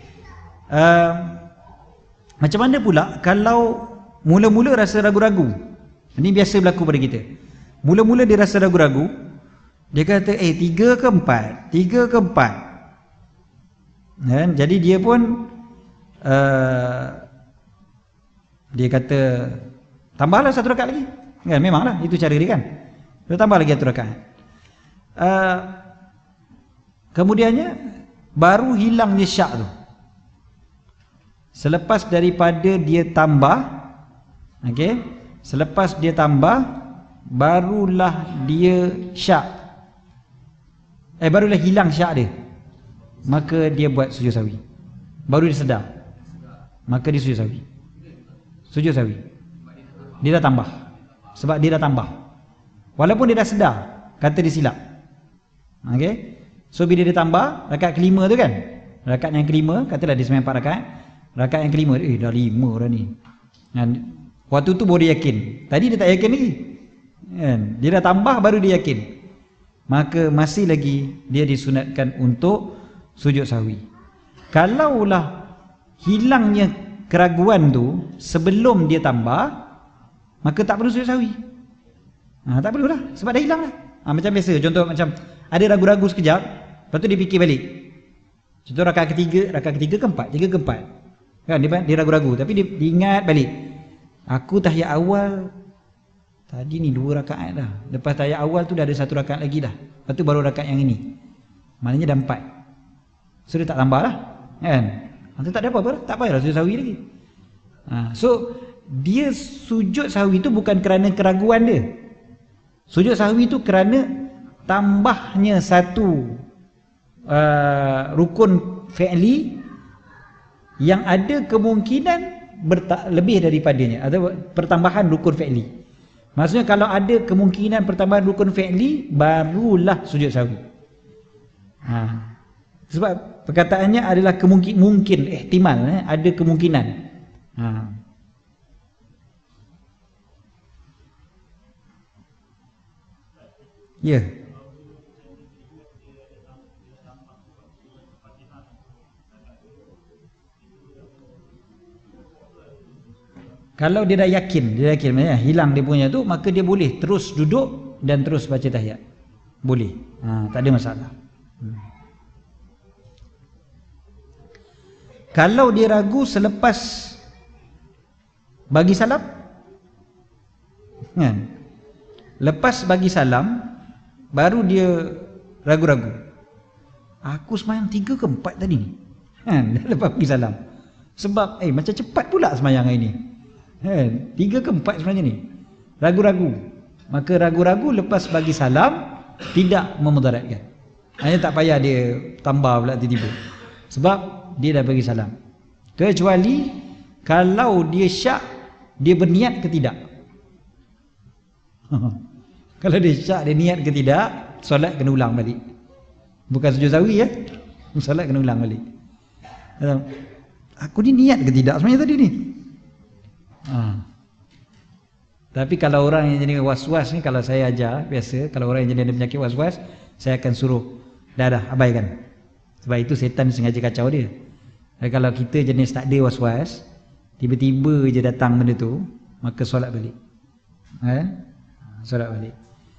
Macam mana pula kalau mula-mula rasa ragu-ragu? Ini biasa berlaku pada kita. Mula-mula dia rasa ragu-ragu, dia kata 3 ke 4, 3 ke 4 kan? Jadi dia pun dia kata tambahlah 1 rakaat lagi kan, memanglah itu cara dia kan, dia tambah lagi 1 rakaat. Kemudiannya baru hilang dia syak tu. Selepas daripada dia tambah, okey, selepas dia tambah, barulah dia syak, barulah hilang syak dia, maka dia buat sujud sahwi. Baru dia sedar, maka dia sujud sahwi. Sujud sahwi, dia dah tambah. Sebab dia dah tambah, walaupun dia dah sedar kata dia silap. Okey, so bila dia tambah rakaat kelima tu kan, Rakaat yang kelima, katalah dia sembahyang 4 rakaat. Rakaat yang kelima, dah 5 dah ni. Waktu tu baru dia yakin. Tadi dia tak yakin lagi. Kan? Dia dah tambah baru dia yakin. Maka masih lagi dia disunatkan untuk sujud sahwi. Kalaulah hilangnya keraguan tu sebelum dia tambah, maka tak perlu sujud sahwi. Tak perlu lah, sebab dah hilang lah. Macam biasa, contoh macam ada ragu-ragu sekejap, lepas tu dia fikir balik. Contoh rakaat ketiga keempat, 3 keempat. Kan dia ragu-ragu, tapi dia ingat balik. Aku tahiyat awal tadi ni 2 rakaat dah. Lepas tahiyat awal tu dah ada 1 rakaat lagi dah. Lepas tu baru rakaat yang ini. Maknanya dah 4. So dia tak tambah lah. Kan? Itu tak ada apa-apa lah. Tak payahlah sujud sahwi lagi. So dia sujud sahwi tu bukan kerana keraguan dia. Sujud sahwi tu kerana tambahnya satu rukun fi'li yang ada kemungkinan lebih daripadanya, atau pertambahan rukun fi'li. Maksudnya kalau ada kemungkinan pertambahan rukun fi'li, barulah sujud sahwi. Sebab perkataannya adalah mungkin, ihtimal, ada kemungkinan. Ya. Kalau dia dah yakin, hilang dia punya tu, maka dia boleh terus duduk dan terus baca tahiyat. Boleh. Tak ada masalah. Kalau dia ragu selepas bagi salam, kan? Lepas bagi salam baru dia ragu-ragu. Aku sembahyang 3 ke 4 tadi ni. Kan? Lepas bagi salam. Sebab macam cepat pula sembahyang hari ni. 3 ke 4 sebenarnya ni. Ragu-ragu. Maka ragu-ragu lepas bagi salam tidak memudaratkan. Hanya tak payah dia tambah pula tiba-tiba. Sebab dia dah bagi salam. Kecuali kalau dia syak, dia berniat ke tidak. Kalau dia syak, dia niat ke tidak, solat kena ulang balik. Bukan sujud sahwi ya. Solat kena ulang balik. Aku ni niat ke tidak sebenarnya tadi ni? Tapi kalau orang yang jadi was-was ni, kalau saya ajar biasa, kalau orang yang jadi ada penyakit was-was, saya akan suruh dah abaikan. Sebab itu setan sengaja kacau dia. Dan kalau kita jenis tak ada was-was, tiba-tiba je datang benda tu, maka solat balik. Solat balik.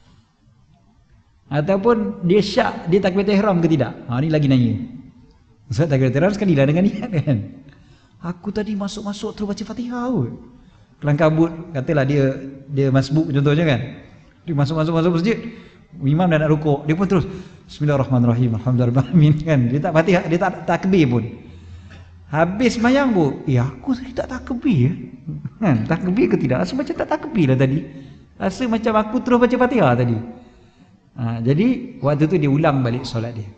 Ataupun dia syak, dia takbiratul ihram ke tidak? Ni lagi nanya. Sebab takbiratul ihram sekali lah dengan niat kan. Aku tadi masuk-masuk terus baca Fatihah kot. Kelang kabut, katalah dia masbuk contohnya kan. Dia masuk masjid, imam dah nak rukuk, dia pun terus Bismillahirrahmanirrahim, alhamdulillahirabbil kan. Dia tak Fatihah, dia tak takbir pun. Habis sembahyang pun, aku tadi tak takbir kan. Takbir ke tidak? Rasa macam tak takbir lah tadi. Rasa macam aku terus baca Fatihah tadi. Jadi waktu tu dia ulang balik solat dia.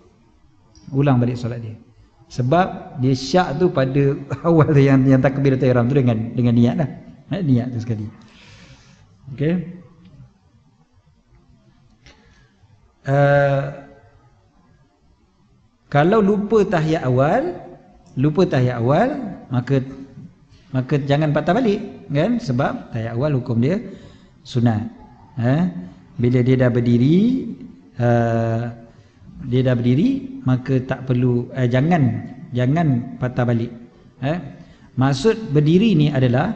Sebab dia syak tu pada awal tu yang takbiratul ihram tu dengan niat lah. Niat tu sekali. Okey. Kalau lupa tahiyat awal, maka jangan patah balik kan, sebab tahiyat awal hukum dia sunat. Bila dia dah berdiri, maka tak perlu jangan patah balik. Maksud berdiri ni adalah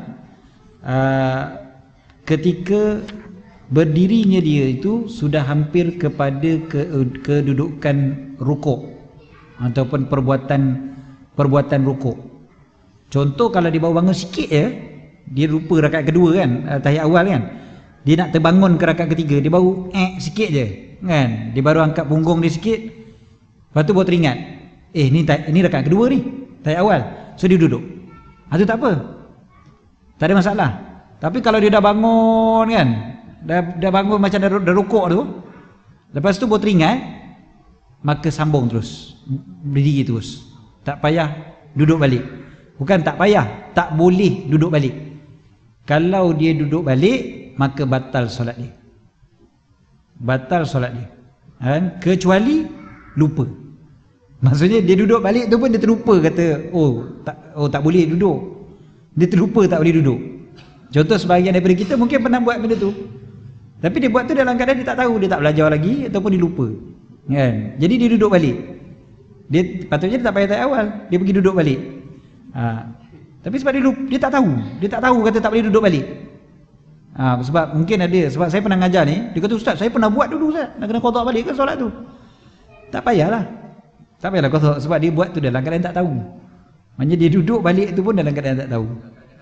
ketika berdirinya dia itu sudah hampir kepada kedudukan rukuk ataupun perbuatan rukuk. Contoh kalau dia baru bangun sikit je, dia lupa rakaat kedua kan, tahiyat awal kan, dia nak terbangun ke rakaat ketiga, dia baru sikit je kan, dia baru angkat punggung dia sikit, lepas tu baru teringat ni rakaat kedua ni, tahiyat awal, so dia duduk. Itu tak apa, tak ada masalah. Tapi kalau dia dah bangun kan, dah bangun macam dah rukuk tu, lepas tu baru teringat, maka sambung terus, berdiri terus, tak payah duduk balik. Bukan tak payah, tak boleh duduk balik. Kalau dia duduk balik, maka batal solat dia. Kecuali lupa. Maksudnya dia duduk balik tu pun dia terlupa kata, tak boleh duduk. Dia terlupa tak boleh duduk. Contoh sebahagian daripada kita mungkin pernah buat benda tu, tapi dia buat tu dalam keadaan dia tak tahu, dia tak belajar lagi ataupun dia lupa, kan? Jadi dia duduk balik. Dia patutnya dia tak payah awal, dia pergi duduk balik. Tapi sebab dia lupa, dia tak tahu kata tak boleh duduk balik. Sebab mungkin ada, sebab saya pernah ngajar ni, dia kata, ustaz saya pernah buat dulu ustaz, nak kena qada balik ke solat tu? Tak payahlah qada, sebab dia buat tu dalam keadaan tak tahu. Maknanya dia duduk balik tu pun dalam keadaan tak tahu.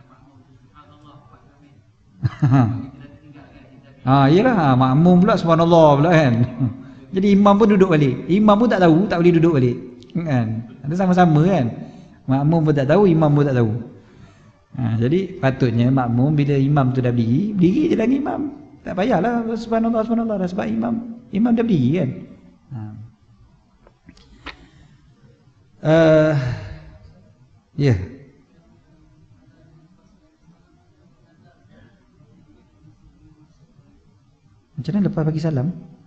Yelah, makmum pula subhanallah pula kan. Jadi imam pun duduk balik. Imam pun tak tahu, tak boleh duduk balik, kan? Ada sama-sama kan. Makmum pun tak tahu, imam pun tak tahu. Jadi patutnya makmum bila imam tu dah berdiri je lagi imam. Tak payahlah subhanallah subhanallah dah, sebab imam dah berdiri kan. Ya. Macam mana lepas bagi salam?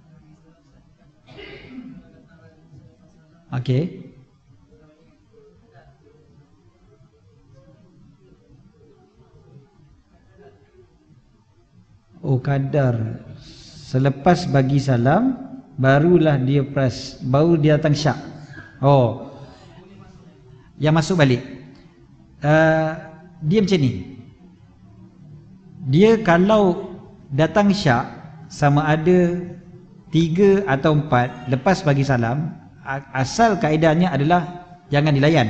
Okey. Kadar selepas bagi salam barulah dia baru dia datang syak. Yang masuk balik. Dia macam ni. Dia kalau datang syak sama ada 3 atau 4 lepas bagi salam, asal kaedahnya adalah jangan dilayan.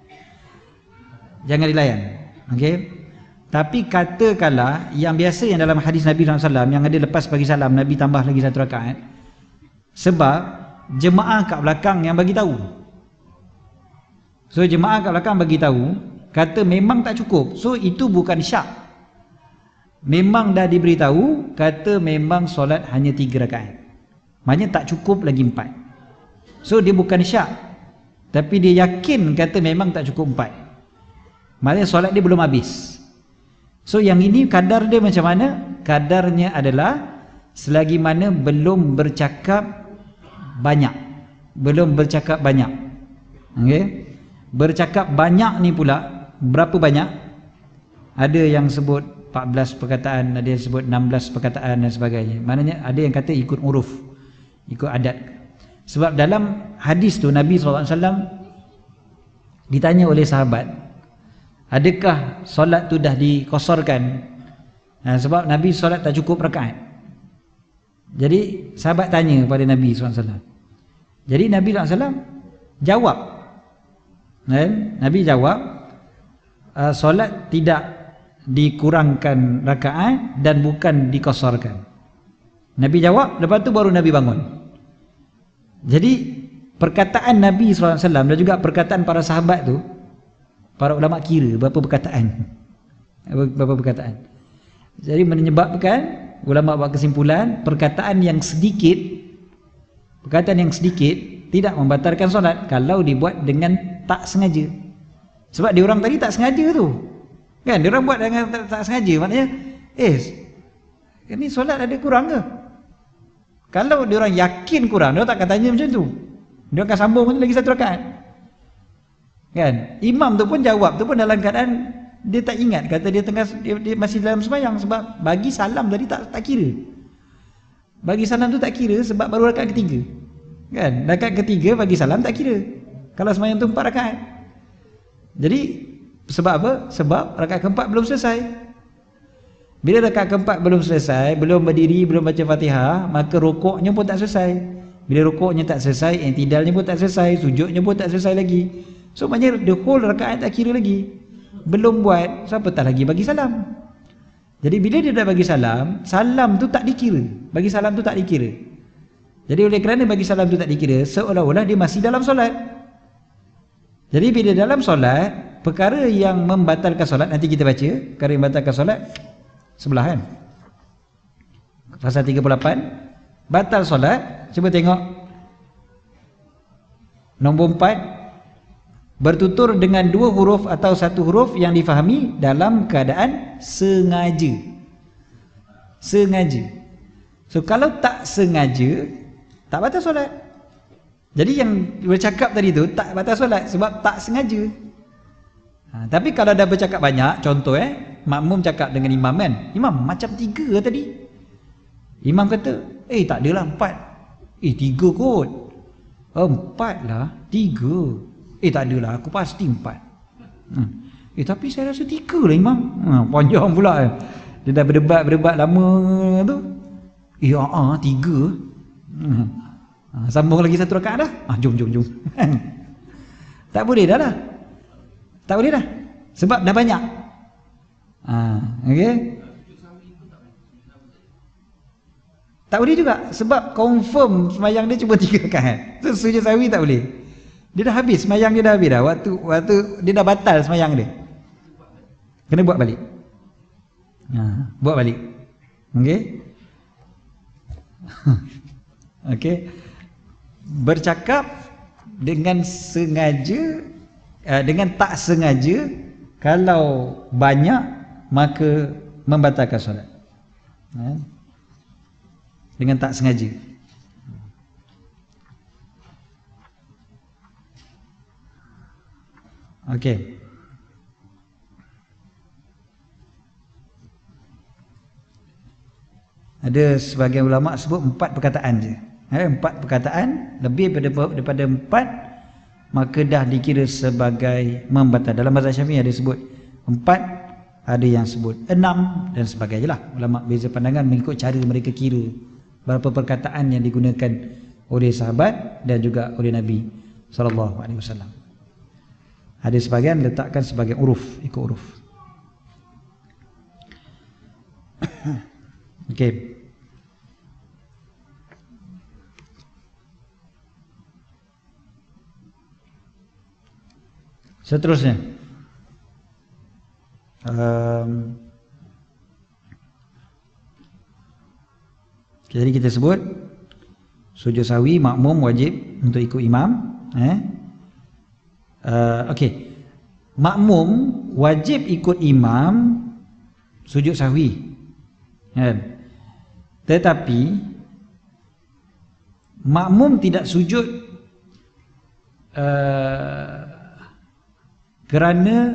Okey. Tapi katakanlah yang biasa yang dalam hadis Nabi SAW yang ada lepas bagi salam Nabi tambah lagi 1 rakaat, sebab jemaah kat belakang yang bagi tahu. So jemaah kat belakang bagi tahu kata memang tak cukup. So itu bukan syak. Memang dah diberitahu kata memang solat hanya 3 rakaat. Maknanya tak cukup lagi 4. So dia bukan syak, tapi dia yakin kata memang tak cukup 4. Maknanya solat dia belum habis. So yang ini kadar dia macam mana? Kadarnya adalah selagi mana belum bercakap banyak. Okey. Bercakap banyak ni pula berapa banyak? Ada yang sebut 14 perkataan, ada yang sebut 16 perkataan dan sebagainya. Maknanya ada yang kata ikut uruf, ikut adat. Sebab dalam hadis tu Nabi SAW ditanya oleh sahabat, adakah solat tu dah dikosorkan? Sebab Nabi solat tak cukup rakaat. Jadi sahabat tanya pada Nabi SAW. Jadi Nabi SAW jawab. Nabi jawab, solat tidak dikurangkan rakaat dan bukan dikosorkan. Nabi jawab, lepas tu baru Nabi bangun. Jadi perkataan Nabi SAW dan juga perkataan para sahabat tu, para ulama kira berapa perkataan. Jadi menyebabkan ulama buat kesimpulan perkataan yang sedikit tidak membatalkan solat kalau dibuat dengan tak sengaja. Sebab dia orang tadi tak sengaja tu, kan? Dia orang buat dengan tak sengaja, maknanya ini solat ada kurang ke? Kalau dia orang yakin kurang, dia tak akan tanya macam tu. Dia akan sambung lagi 1 rakaat. Kan? Imam tu pun jawab tu pun dalam keadaan dia tak ingat, kata dia masih dalam sembahyang, sebab bagi salam tadi tak kira. Bagi salam tu tak kira sebab baru rakaat ketiga. Kan? Rakaat ketiga bagi salam tak kira. Kalau sembahyang tu 4 rakaat. Jadi sebab apa? Sebab rakaat keempat belum selesai. Bila rakaat keempat belum selesai, belum berdiri, belum baca Fatihah, maka rukuknya pun tak selesai. Bila rukuknya tak selesai, i'tidalnya pun tak selesai, sujudnya pun tak selesai lagi. So maknanya the whole rakaat tak kira lagi. Belum buat, so apatah lagi bagi salam. Jadi bila dia dah bagi salam, salam tu tak dikira. Bagi salam tu tak dikira. Jadi oleh kerana bagi salam tu tak dikira, seolah-olah dia masih dalam solat. Jadi bila dalam solat, perkara yang membatalkan solat, nanti kita baca perkara yang membatalkan solat sebelah kan. Pasal 38 batal solat. Cuba tengok nombor 4, bertutur dengan 2 huruf atau 1 huruf yang difahami dalam keadaan sengaja. So kalau tak sengaja, tak batal solat. Jadi yang bercakap tadi tu tak batal solat sebab tak sengaja. Tapi kalau dah bercakap banyak, contoh makmum cakap dengan imam kan, imam macam 3 tadi. Imam kata, tak adalah 4. 3 kot. 4 lah, 3. Tak adalah, aku pasti 4. Tapi saya rasa 3 lah imam. Panjang pula. Dia dah berdebat lama tu. 3. Sambung lagi 1 rakaat dah. Jom. Tak boleh dah lah. Tak boleh dah. Sebab dah banyak. Okey. Tak boleh juga sebab confirm sembahyang dia cuma 3 rakaat. So sujud sahwi tak boleh. Dia dah habis sembahyang dia dah habis dah. Waktu dia dah batal sembahyang dia. Kena buat balik. Buat balik. Okey. Okey. Bercakap dengan sengaja, dengan tak sengaja, kalau banyak maka membatalkan solat. Dengan tak sengaja. Okey. Ada sebagian ulama sebut 4 perkataan je. 4 perkataan lebih daripada 4 maka dah dikira sebagai membatal. Dalam mazhab Syafi'i ada sebut 4, ada yang sebut 6 dan sebagainya lah. Ulama beza pandangan mengikut cara mereka kira berapa perkataan yang digunakan oleh sahabat dan juga oleh Nabi SAW. Ada sebagian letakkan sebagai uruf, ikut uruf. Okey. Seterusnya, jadi kita sebut sujud sahwi makmum wajib untuk ikut imam. Okey, makmum wajib ikut imam sujud sahwi, tetapi makmum tidak sujud kerana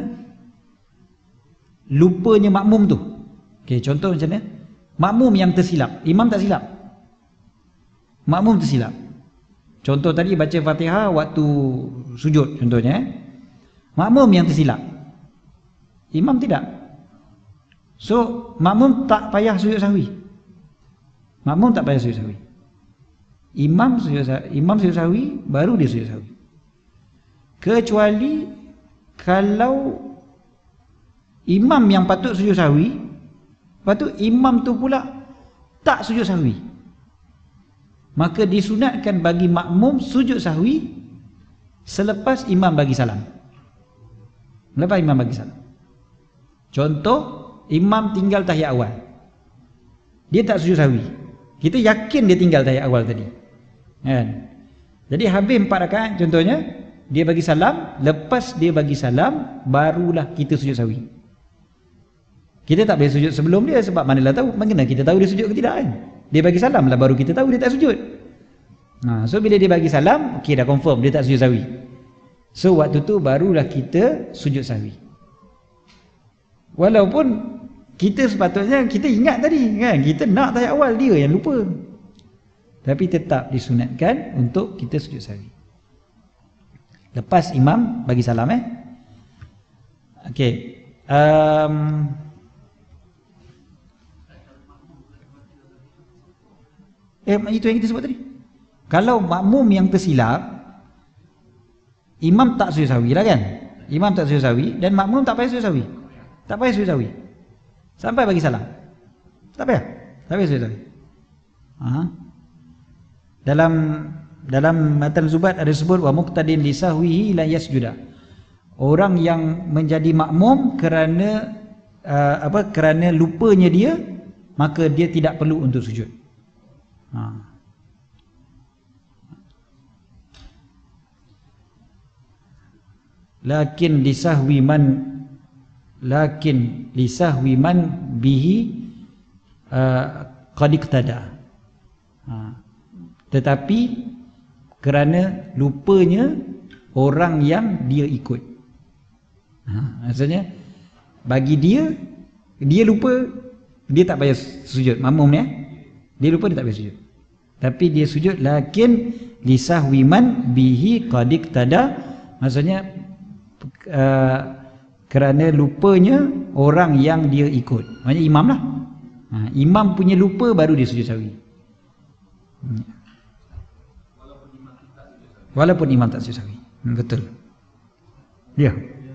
lupanya makmum tu. Okey, contoh macam ni. Makmum yang tersilap, imam tak silap. Makmum tersilap. Contoh tadi baca Fatihah waktu sujud contohnya. Makmum yang tersilap. Imam tidak. So, makmum tak payah sujud sahwi. Makmum tak payah sujud sahwi. Imam sujud sahwi, baru dia sujud sahwi. Kecuali kalau imam yang patut sujud sahwi, lepas tu imam tu pula tak sujud sahwi, maka disunatkan bagi makmum sujud sahwi selepas imam bagi salam. Lepas imam bagi salam. Contoh, imam tinggal tahiyat awal, dia tak sujud sahwi, kita yakin dia tinggal tahiyat awal tadi, kan? Jadi habis 4 rakaat contohnya, dia bagi salam, lepas dia bagi salam barulah kita sujud sahwi. Kita tak boleh sujud sebelum dia sebab manalah tahu, mana kita tahu dia sujud ke tidak kan? Dia bagi salam lah baru kita tahu dia tak sujud. So bila dia bagi salam, okey dah confirm dia tak sujud sahwi. So waktu tu barulah kita sujud sahwi. Walaupun kita sepatutnya kita ingat tadi kan, kita nak tahiyat awal, dia yang lupa. Tapi tetap disunatkan untuk kita sujud sahwi lepas imam bagi salam. Okey. Itu yang kita sebut tadi. Kalau makmum yang tersilap, imam tak sujud sahwi lah kan? Imam tak sujud sahwi dan makmum tak payah sujud sahwi. Tak payah sujud sahwi sampai bagi salam. Tak payah sujud sahwi. Dalam matan Zubat ada sebut wa muqtadin li sahwihi la yasjuda. Orang yang menjadi makmum kerana kerana lupanya dia, maka dia tidak perlu untuk sujud. Lakin lisahwi man bihi qad iqtada. Tetapi kerana lupanya orang yang dia ikut. Maksudnya bagi dia lupa, dia tak payah sujud. Makmum ni dia lupa, dia tak payah sujud. Tapi dia sujud lakin lisahwi man bihi qad iqtada, maksudnya kerana lupanya orang yang dia ikut. Maksudnya imam lah. Imam punya lupa baru dia sujud sahwi. Walaupun imam tak sujud sahwi. Betul. Ya.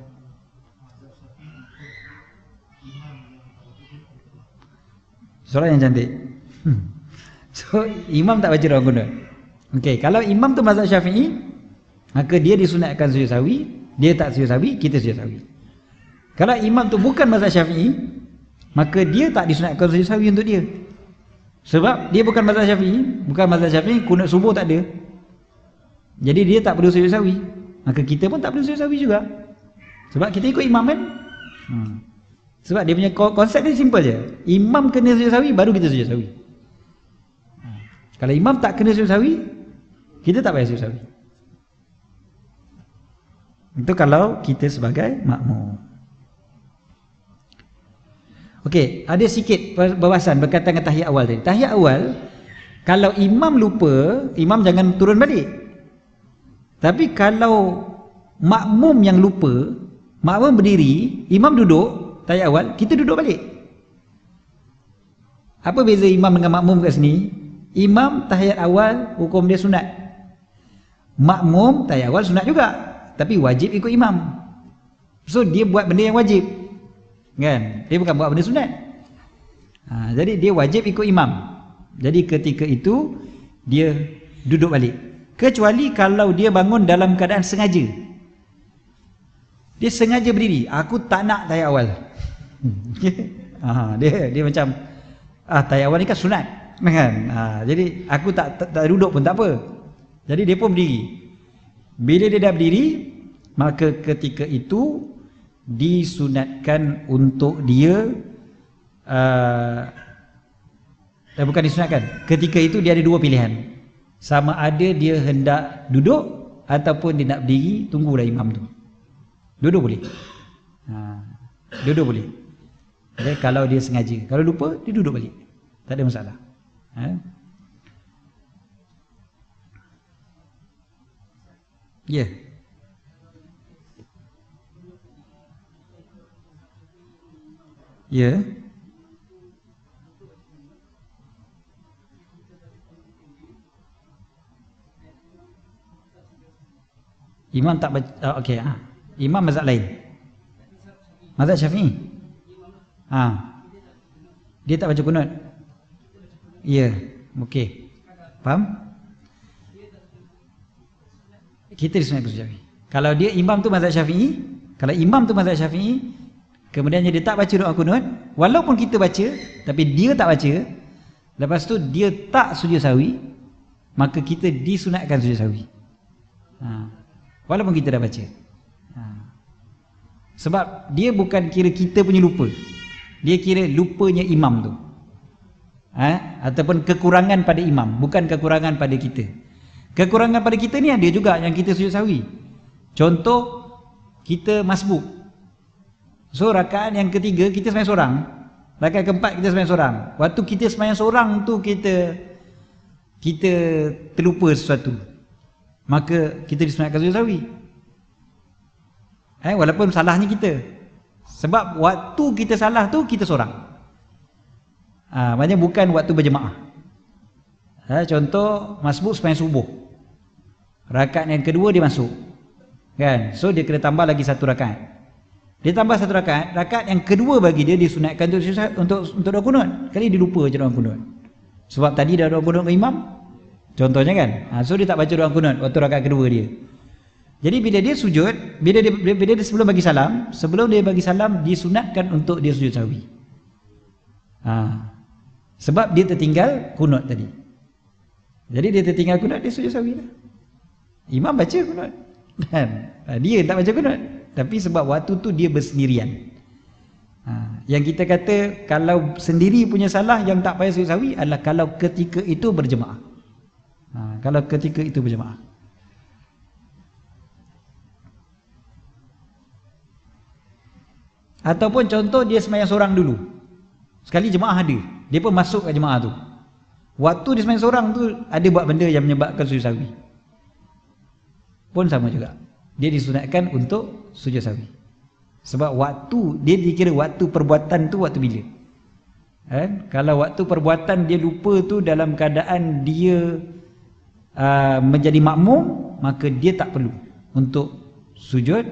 Soalan yang cantik. So imam tak baca doa kunut. Okey, kalau imam tu mazhab Syafi'i, maka dia disunatkan sujud sahwi, dia tak sujud sahwi, kita sujud sahwi. Kalau imam tu bukan mazhab Syafi'i, maka dia tak disunatkan sujud sahwi untuk dia. Sebab dia bukan mazhab Syafi'i, kunut subuh tak ada. Jadi dia tak perlu sujud sahwi. Maka kita pun tak perlu sujud sahwi juga. Sebab kita ikut imam kan? Sebab dia punya konsep ni simple je. Imam kena sujud sahwi, baru kita sujud sahwi. Kalau imam tak kena sujud sahwi, kita tak payah sujud sahwi. Itu kalau kita sebagai makmum. Okey, ada sikit perbahasan berkaitan dengan tahiyat awal tadi. Tahiyat awal, kalau imam lupa, imam jangan turun balik. Tapi kalau makmum yang lupa, makmum berdiri, imam duduk, tahiyat awal, kita duduk balik. Apa beza imam dengan makmum kat sini? Imam tahiyat awal hukum dia sunat. Makmum tahiyat awal sunat juga, tapi wajib ikut imam. So dia buat benda yang wajib, kan? Dia bukan buat benda sunat. Jadi dia wajib ikut imam. Jadi ketika itu dia duduk balik. Kecuali kalau dia bangun dalam keadaan sengaja. Dia sengaja berdiri, aku tak nak tahiyat awal. Dia macam tahiyat awal ni kan sunat, kan? Jadi aku tak duduk pun tak apa. Jadi dia pun berdiri. Bila dia dah berdiri, maka ketika itu disunatkan untuk dia bukan disunatkan. Ketika itu dia ada dua pilihan. Sama ada dia hendak duduk ataupun dia nak berdiri, tunggulah imam tu. Duduk boleh. Duduk boleh. Okay, kalau dia sengaja. Kalau lupa, dia duduk balik. Tak ada masalah. Ya. Ya. Imam tak baca, okey, imam mazhab lain. Mazhab Syafi'i. Dia tak baca kunut. Ya, okey. Faham? Kita disunatkan Syafi'i. Kalau dia imam tu mazhab Syafi'i, kemudian dia tak baca doa kunut, walaupun kita baca, tapi dia tak baca, lepas tu dia tak sujud sahwi, maka kita disunatkan sujud sahwi. Walaupun kita dah baca. Sebab dia bukan kira kita punya lupa. Dia kira lupanya imam tu. Ataupun kekurangan pada imam, bukan kekurangan pada kita. Kekurangan pada kita ni ada juga yang kita sujud sahwi. Contoh, kita masbuk. So rakaat yang ketiga kita sembahyang seorang. Rakaat keempat kita sembahyang seorang. Waktu kita sembahyang seorang tu kita terlupa sesuatu, maka kita disunatkan sujud sahwi. Walaupun salahnya kita. Sebab waktu kita salah tu kita seorang. Maknanya bukan waktu berjemaah. Contoh masbuk sembahyang subuh. Rakaat yang kedua dia masuk. Kan? So dia kena tambah lagi satu rakaat. Dia tambah satu rakaat, rakaat yang kedua bagi dia disunatkan untuk doa kunut. Kali dia lupa je doa kunut. Sebab tadi dah doa kunut ke imam. Contohnya kan. So dia tak baca doa kunut waktu rakaat kedua dia. Jadi bila dia sujud, bila dia sebelum bagi salam, disunatkan untuk dia sujud sahwi. Sebab dia tertinggal kunut tadi. Jadi dia tertinggal kunut, dia sujud sahwi lah. Imam baca kunut. Dia tak baca kunut. Tapi sebab waktu tu dia bersendirian. Yang kita kata kalau sendiri punya salah yang tak payah sujud sahwi adalah kalau ketika itu berjemaah. Kalau ketika itu berjemaah. Ataupun contoh dia sembahyang seorang dulu. Sekali jemaah ada, dia pun masuk ke jemaah tu. Waktu dia sembahyang seorang tu ada buat benda yang menyebabkan sujud sahwi, pun sama juga. Dia disunatkan untuk sujud sahwi. Sebab waktu dia dikira waktu perbuatan tu waktu bila? Kalau waktu perbuatan dia lupa tu dalam keadaan dia menjadi makmum, maka dia tak perlu untuk sujud.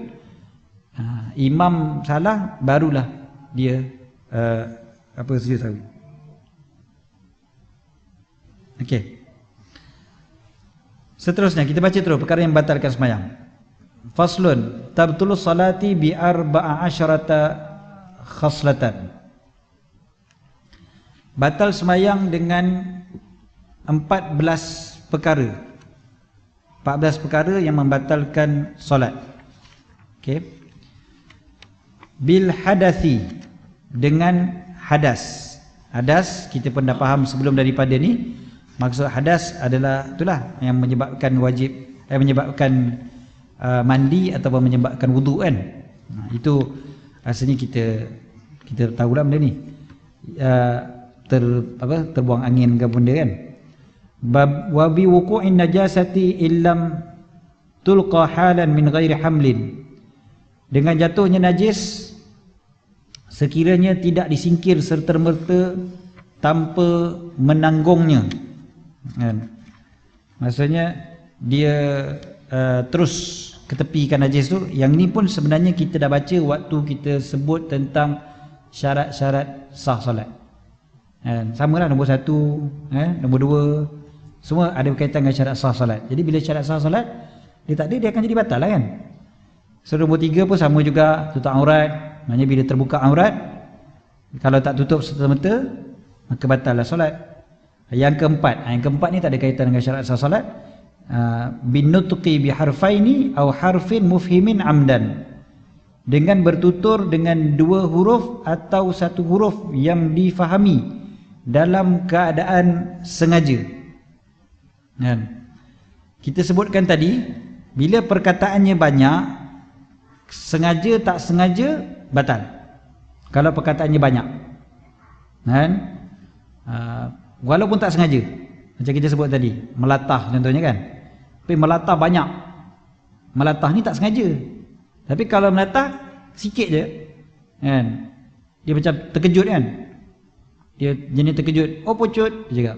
Imam salah, barulah dia sujud sahwi. Okey. Seterusnya kita baca terus perkara yang membatalkan sembahyang. Faslun tabtulu salati bi 14 khaslatan. Batal sembahyang dengan 14 perkara. 14 perkara yang membatalkan solat. Okey. Bil hadathi, dengan hadas. Hadas kita pun dah faham sebelum daripada ni. Maksud hadas adalah itulah yang menyebabkan wajib, menyebabkan mandi ataupun menyebabkan wuduk kan. Itu asalnya kita tahulah benda ni. Terbuang angin ke benda kan. Wa bi wuqu'in najasati illam tulqa halan min ghairi hamlin. Dengan jatuhnya najis sekiranya tidak disingkir serta-merta tanpa menanggungnya. Maksudnya dia terus ketepikan najis tu. Yang ni pun sebenarnya kita dah baca waktu kita sebut tentang syarat-syarat sah solat. Sama lah nombor 1, nombor 2, semua ada berkaitan dengan syarat sah solat. Jadi bila syarat sah solat dia tak ada, dia akan jadi batal lah kan. So nombor 3 pun sama juga, tutup aurat. Maksudnya bila terbuka aurat, kalau tak tutup serta-merta, maka batal lah solat. Yang keempat ni tak ada kaitan dengan syarat sah solat. Binutqi biharfaini aw harfin mufhimin amdan, dengan bertutur dengan 2 huruf atau 1 huruf yang difahami dalam keadaan sengaja. Kita sebutkan tadi, bila perkataannya banyak, sengaja tak sengaja batal. Kalau perkataannya banyak, walaupun tak sengaja, macam kita sebut tadi, melatah contohnya kan. Tapi melatah banyak, melatah ni tak sengaja. Tapi kalau melatah sikit je kan, dia macam terkejut kan, dia jenis terkejut, oh pucut dia cakap,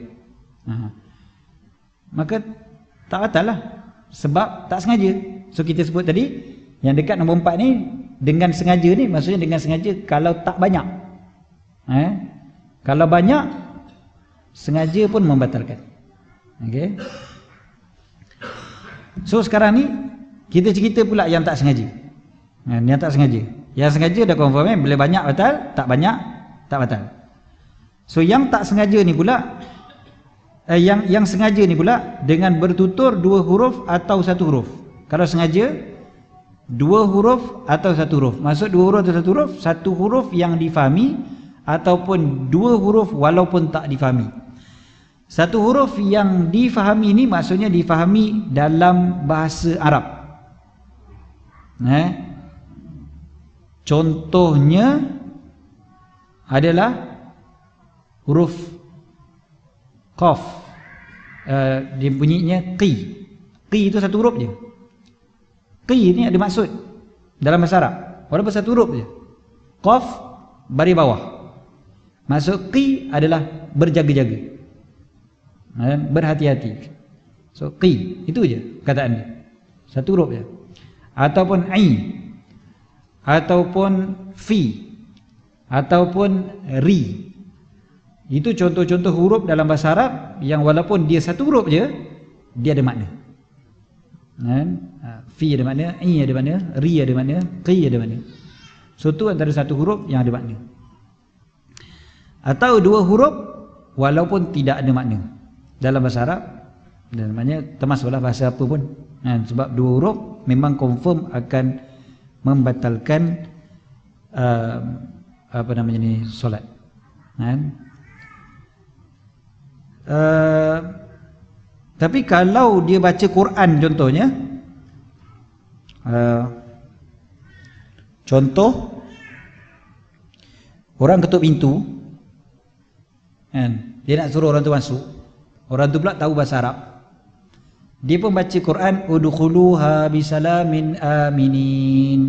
maka tak batal lah, sebab tak sengaja. So kita sebut tadi yang dekat nombor 4 ni, dengan sengaja ni maksudnya dengan sengaja kalau tak banyak. Kalau banyak, sengaja pun membatalkan. Okey. So sekarang ni kita cerita pula yang tak sengaja. Yang tak sengaja. Yang sengaja dah confirm bila banyak batal, tak banyak tak batal. So yang tak sengaja ni pula, yang sengaja ni pula dengan bertutur 2 huruf atau 1 huruf. Kalau sengaja 2 huruf atau 1 huruf. Maksud 2 huruf atau 1 huruf, 1 huruf yang difahami ataupun 2 huruf walaupun tak difahami. 1 huruf yang difahami ni maksudnya difahami dalam bahasa Arab. Contohnya adalah huruf qaf. Dia bunyinya qi. Qi itu 1 huruf je. Qi ni ada maksud dalam bahasa Arab, walaupun 1 huruf je. Qaf baris bawah. Maksud qi adalah berjaga-jaga, berhati-hati. So qi itu je perkataan dia, 1 huruf je. Ataupun ai, ataupun fi, ataupun ri. Itu contoh-contoh huruf dalam bahasa Arab yang walaupun dia 1 huruf je, dia ada makna. Fi ada makna, ai ada makna, ri ada makna, qi ada makna. So tu antara 1 huruf yang ada makna. Atau 2 huruf walaupun tidak ada makna dalam bahasa Arab, dan maknanya termasuklah bahasa apa pun. Sebab 2 huruf memang confirm akan membatalkan solat. Tapi kalau dia baca Quran contohnya, contoh Orang ketuk pintu, kan? Dia nak suruh orang tu masuk. Orang tu pula tahu bahasa Arab. Dia pun baca Quran, udkhuluha bisalamin aminin.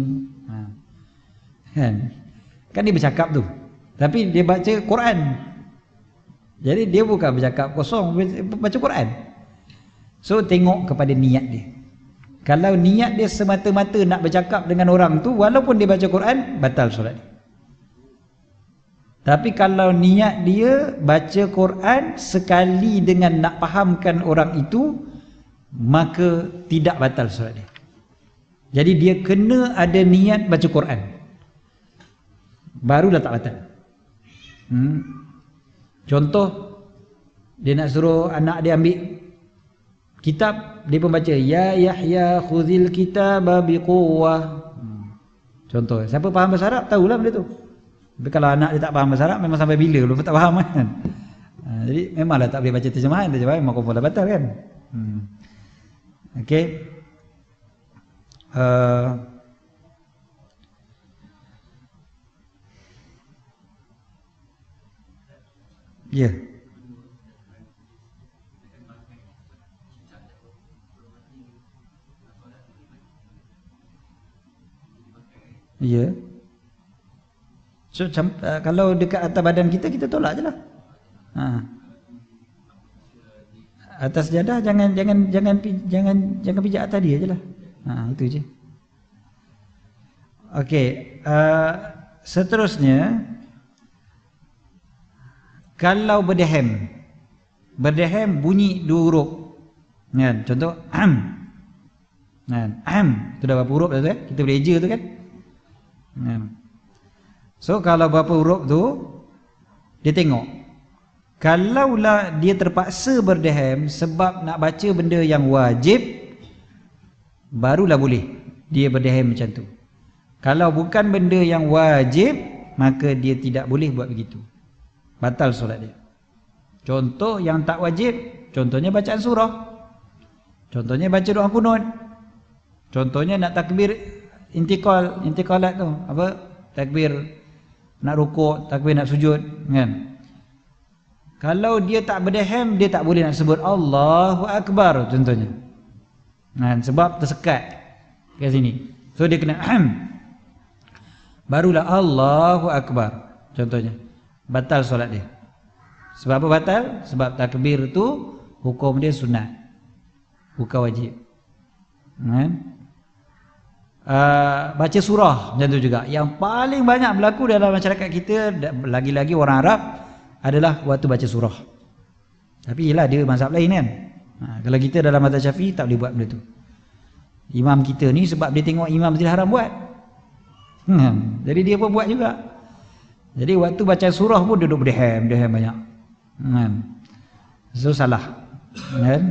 Kan dia bercakap tu, tapi dia baca Quran. Jadi dia bukan bercakap kosong, baca Quran. So tengok kepada niat dia. Kalau niat dia semata-mata nak bercakap dengan orang tu, walaupun dia baca Quran, batal solat dia. Tapi kalau niat dia baca Quran sekali dengan nak fahamkan orang itu, maka tidak batal solat dia. Jadi dia kena ada niat baca Quran, barulah tak batal. Contoh, dia nak suruh anak dia ambil kitab, dia pun baca ya Yahya khudhil kitaba biquwwah. Contoh, siapa faham bahasa Arab tahulah benda tu. Tapi kalau anak dia tak faham bahasa Arab, memang sampai bila belum tak faham kan. Jadi memanglah tak boleh baca terjemahan memang confirm dah batal kan. Okey. Ya. Ya. So kalau dekat atas badan kita, kita tolak je lah. Atas sejadah jangan pijak atas dia je lah. Itu je. Okey, seterusnya, kalau berdehem bunyi dua huruf, kan? Contoh am, kan? Am tu dah berapa huruf dah tu, kita boleh eja tu kan? So kalau berapa huruf tu, dia tengok. Kalaulah dia terpaksa berdehem sebab nak baca benda yang wajib, barulah boleh dia berdehem macam tu. Kalau bukan benda yang wajib, maka dia tidak boleh buat begitu. Batal solat dia. Contoh yang tak wajib, contohnya bacaan surah, contohnya baca doa kunut, contohnya nak takbir intikalat tu, apa? Takbir nak rukuk, takbir nak sujud, kan? Kalau dia tak berdehem, dia tak boleh nak sebut Allahu Akbar contohnya, kan? Sebab tersekat kat sini. So dia kena barulah Allahu Akbar contohnya. Batal solat dia. Sebab apa batal? Sebab takbir tu hukum dia sunat, bukan wajib, kan? Baca surah macam tu juga. Yang paling banyak berlaku dalam masyarakat kita, lagi-lagi orang Arab, adalah waktu baca surah. Tapi yelah, dia mazhab lain kan. Kalau kita dalam mazhab Syafi'i tak boleh buat benda tu. Imam kita ni sebab dia tengok Imam Masjidil Haram buat, jadi dia pun buat juga. Jadi waktu baca surah pun duduk berdehem banyak, so salah, kan?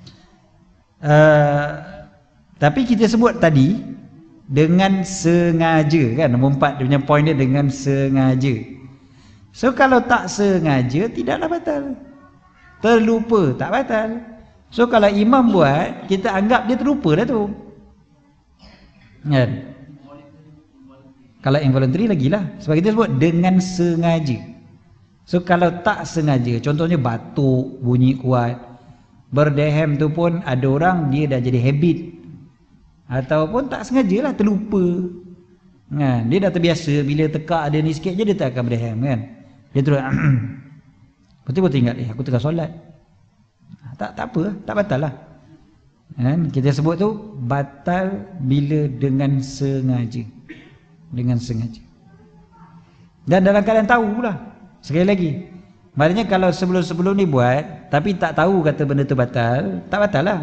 Tapi kita sebut tadi dengan sengaja, kan? Nombor 4 dia punya point dia dengan sengaja. So kalau tak sengaja, tidaklah batal. Terlupa, tak batal. So kalau imam buat, kita anggap dia terlupa dah tu, kan? Kalau involuntary lagilah, sebab kita sebut dengan sengaja. So kalau tak sengaja, contohnya batuk bunyi kuat, berdehem tu pun ada orang dia dah jadi habit, ataupun tak sengaja lah, terlupa, kan? Dia dah terbiasa bila tekak ada ni sikit je dia tak akan berdehem, kan? Dia terus betul-betul ingat, aku tengah solat. Tak apa, tak batal lah, kan? Kita sebut tu batal bila dengan sengaja. Dengan sengaja. Dan dalam keadaan tahu pula. Sekali lagi, maknanya kalau sebelum-sebelum ni buat tapi tak tahu kata benda tu batal, tak batal lah.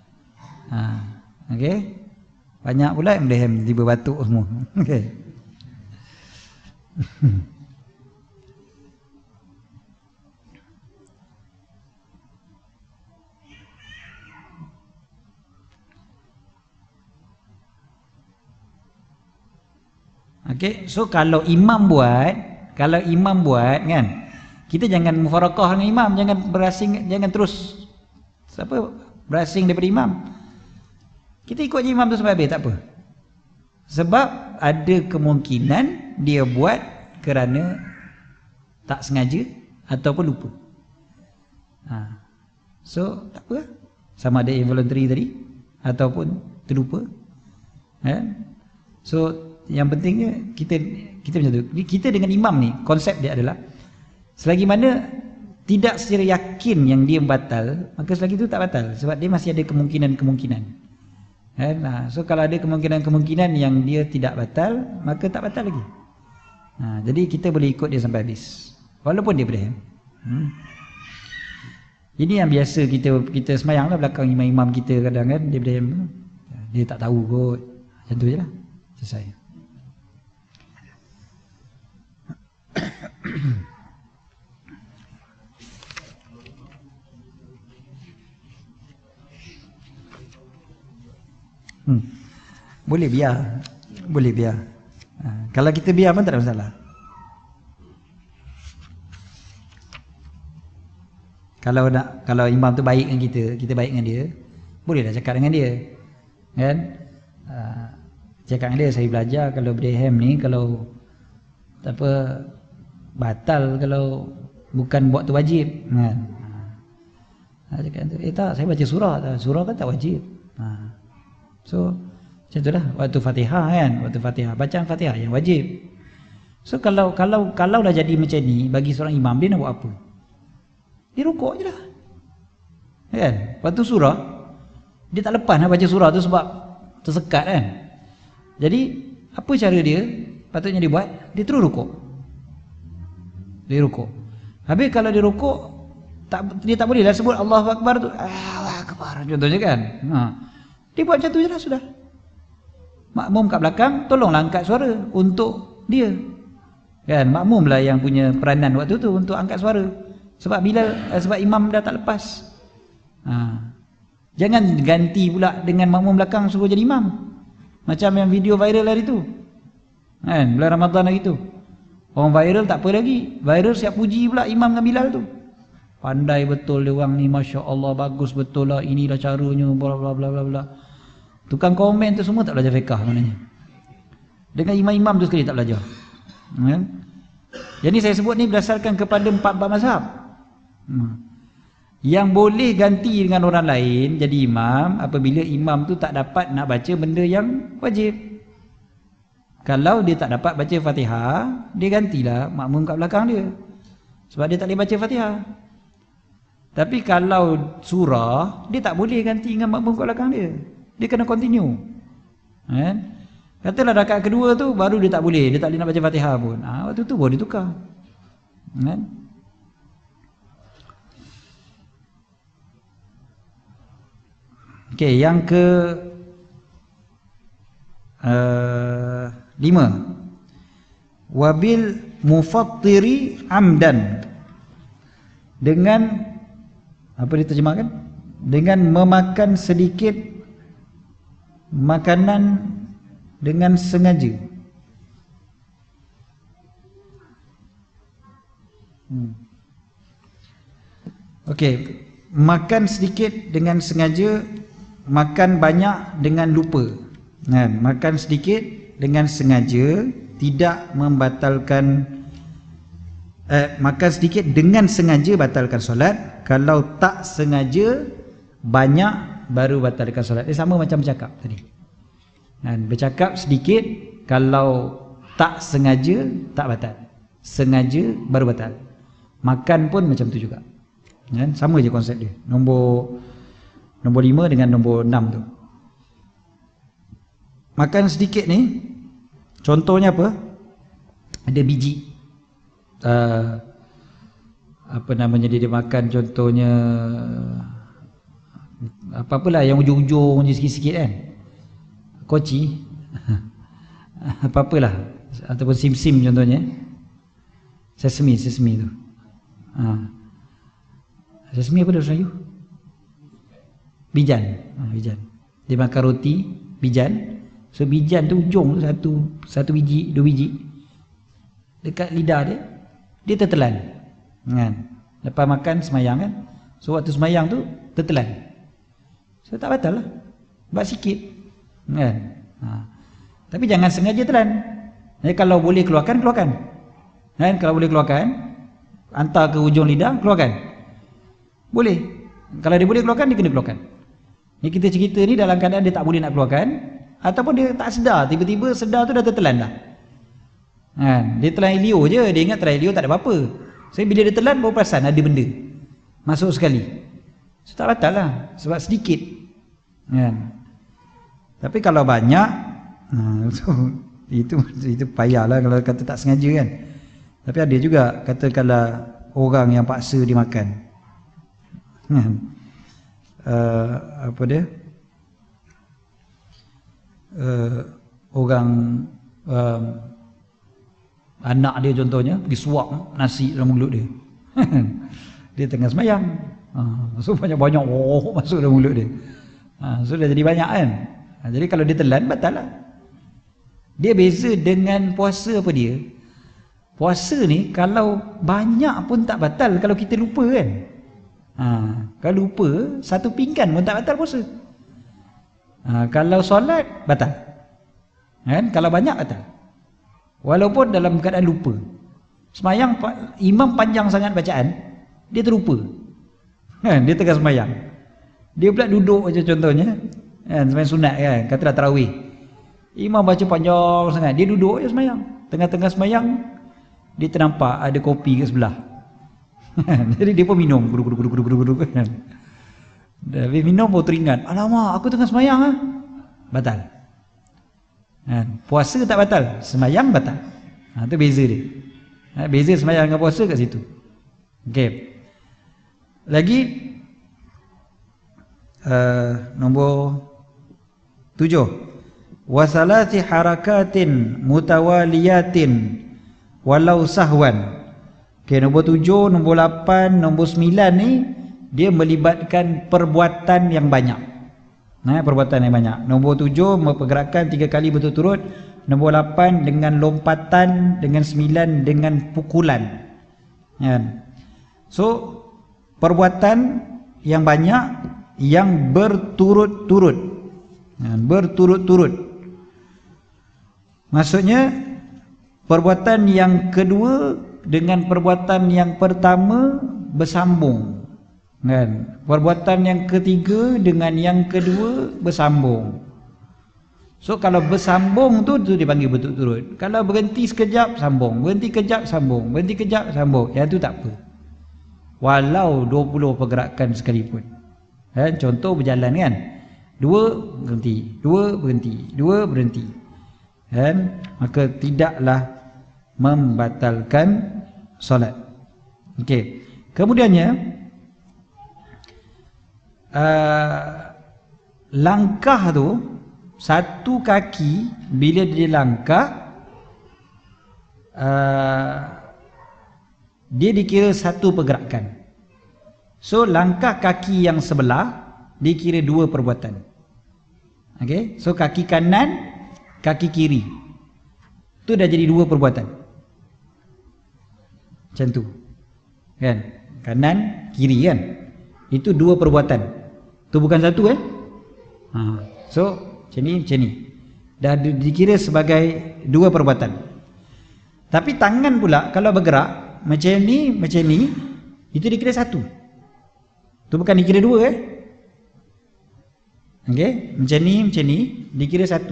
Okey. Banyak pula yang berdehem tiba batuk semua. Okey. Okey, so kalau imam buat kan, kita jangan mufarakah dengan imam, jangan berasing, jangan terus berasing daripada imam. Kita ikut je imam tu sampai habis, tak apa. Sebab ada kemungkinan dia buat kerana tak sengaja ataupun lupa. So tak apa, sama ada involuntary tadi ataupun terlupa. So yang pentingnya kita macam tu. Kita dengan imam ni, konsep dia adalah selagi mana tidak secara yakin yang dia batal, maka selagi itu tak batal, sebab dia masih ada kemungkinan-kemungkinan. So kalau ada kemungkinan-kemungkinan yang dia tidak batal, maka tak batal lagi. Jadi kita boleh ikut dia sampai habis, walaupun dia berdiam. Ini yang biasa kita semayang lah belakang imam-imam kita, kadang kan dia berdiam, dia tak tahu kot, macam tu je lah, selesai. Boleh biar, boleh biar. Kalau kita biar pun tak ada masalah. Kalau imam tu baik dengan kita baik dengan dia, bolehlah cakap dengan dia, kan? Cakap dengan dia, saya belajar kalau berdiam ni, kalau tak apa batal kalau bukan buat tu wajib, kan? Cakap tu, tak, saya baca surah kan tak wajib. So macam itulah waktu Fatihah, kan, waktu Fatihah bacaan Fatihah yang wajib. So kalau dah jadi macam ni, bagi seorang imam, dia nak buat apa? Dia rukuk je lah, kan? Waktu surah dia tak lepas nak baca surah tu sebab tersekat, kan? Jadi apa cara dia patutnya dia buat? Dia terus rukuk. Dia rukuk. Habis kalau dia rukuk, dia tak boleh lah sebut Allahu Akbar tu, Allahu Akbar contohnya, kan? Dia buat macam tu je lah, sudah. Makmum kat belakang tolonglah angkat suara untuk dia, kan? Makmum lah yang punya peranan waktu tu untuk angkat suara, sebab imam dah tak lepas. Jangan ganti pula dengan makmum belakang suruh jadi imam, macam yang video viral hari tu, kan, bulan Ramadan hari tu. Orang viral tak apa lagi, viral siap puji pula imam dengan Bilal tu. Pandai betul dia orang ni, Masya Allah, bagus betul lah, inilah caranya, bla bla bla bla bla. Tukang komen tu semua tak belajar fiqah maknanya. Dengan imam-imam tu sekali tak belajar. Jadi saya sebut ni berdasarkan kepada 4 mazhab. Yang boleh ganti dengan orang lain jadi imam apabila imam tu tak dapat nak baca benda yang wajib. Kalau dia tak dapat baca Fatihah, dia gantilah makmum kat belakang dia, sebab dia tak boleh baca Fatihah. Tapi kalau surah, dia tak boleh ganti dengan makmum kat belakang dia, dia kena continue. Katalah rakaat kedua tu baru dia tak boleh nak baca Fatihah pun, waktu tu baru dia tukar. Okey, yang ke 5, wabil mufattiri amdan, dengan apa diterjemahkan? Dengan memakan sedikit makanan dengan sengaja. Okey, makan sedikit dengan sengaja, makan banyak dengan lupa. Makan sedikit dengan sengaja tidak membatalkan, makan sedikit dengan sengaja batalkan solat. Kalau tak sengaja banyak baru batalkan solat. Dia sama macam bercakap tadi. Bercakap sedikit, kalau tak sengaja tak batal, sengaja baru batal. Makan pun macam tu juga, sama je konsep dia. Nombor 5 dengan nombor 6 tu. Makan sedikit ni contohnya apa? Ada biji, apa namanya, dia makan contohnya apa-apalah yang ujung-ujung je sikit-sikit, kan, koci apa-apalah, ataupun sim-sim contohnya, sesame tu. Sesame apa dalam Melayu? Bijan. Bijan. Dia makan roti bijan. So bijan tu ujung satu biji, 2 biji dekat lidah dia tertelan, kan? Lepas makan semayang, kan? So waktu semayang tu tertelan, so tak batal lah, buat sikit, kan? Tapi jangan sengaja telan. Jadi kalau boleh keluarkan, kan? Kalau boleh keluarkan, hantar ke hujung lidah, keluarkan. Boleh. Kalau dia boleh keluarkan, dia kena keluarkan. Ni kita cerita ni dalam keadaan dia tak boleh nak keluarkan, ataupun dia tak sedar, tiba-tiba sedar tu dah tertelan dah. Dia telan elio je, dia ingat telan elio tak ada apa-apa. So bila dia telan baru perasan ada benda masuk sekali. So tak batal lah, sebab sedikit. Tapi kalau banyak, itu payahlah kalau kata tak sengaja kan. Tapi ada juga katakanlah orang yang paksa dimakan. Apa dia? Orang anak dia contohnya pergi suap nasi dalam mulut dia. Dia tengah sembahyang. So banyak-banyak masuk dalam mulut dia. So dah jadi banyak kan. Jadi kalau dia telan batal lah. Dia beza dengan puasa apa dia? Puasa ni kalau banyak pun tak batal kalau kita lupa kan. Kalau lupa satu pinggan pun tak batal puasa. Kalau solat batal. Kan? Kalau banyak batal. Walaupun dalam keadaan lupa. Sembahyang imam panjang sangat bacaan, dia terlupa. Dia tengah sembahyang. Dia pula duduk je contohnya. Sembahyang sunat kan, katalah tarawih. Imam baca panjang sangat, dia duduk je sembahyang. Tengah-tengah sembahyang dia ternampak ada kopi kat sebelah. Jadi dia pun minum guduk kan. Dia minum baru teringat, alamak aku tengah sembahyang ah. Batal. Puasa tak batal, sembahyang batal. Itu beza dia. Beza sembahyang dengan puasa kat situ. Okey. Lagi nombor 7. Wasalati harakatin mutawaliyatin walau sahwan. Okey, nombor 7, nombor 8, nombor 9 ni dia melibatkan perbuatan yang banyak. Perbuatan yang banyak. Nombor 7 pergerakan 3 kali berturut-turut. Nombor 8 dengan lompatan. Dengan 9 dengan pukulan. So perbuatan yang banyak yang berturut-turut. Berturut-turut. Maksudnya perbuatan yang kedua dengan perbuatan yang pertama bersambung. Perbuatan yang ketiga dengan yang kedua bersambung. So kalau bersambung tu dipanggil berturut-turut. Kalau berhenti sekejap sambung, berhenti kejap sambung, berhenti kejap sambung, yang tu tak apa. Walau 20 pergerakan sekalipun. Contoh berjalan kan, 2 berhenti, 2 berhenti, 2 berhenti. Maka tidaklah membatalkan solat. Okey. Kemudiannya langkah tu, satu kaki bila dia langkah, dia dikira satu pergerakan. So langkah kaki yang sebelah dikira 2 perbuatan. Okay? So kaki kanan, kaki kiri, tu dah jadi 2 perbuatan. Macam tu kan, kanan kiri kan, itu 2 perbuatan. Tu bukan satu So macam ni dah dikira sebagai 2 perbuatan. Tapi tangan pula kalau bergerak macam ni, itu dikira satu. Tu bukan dikira 2 Okey, macam ni dikira satu.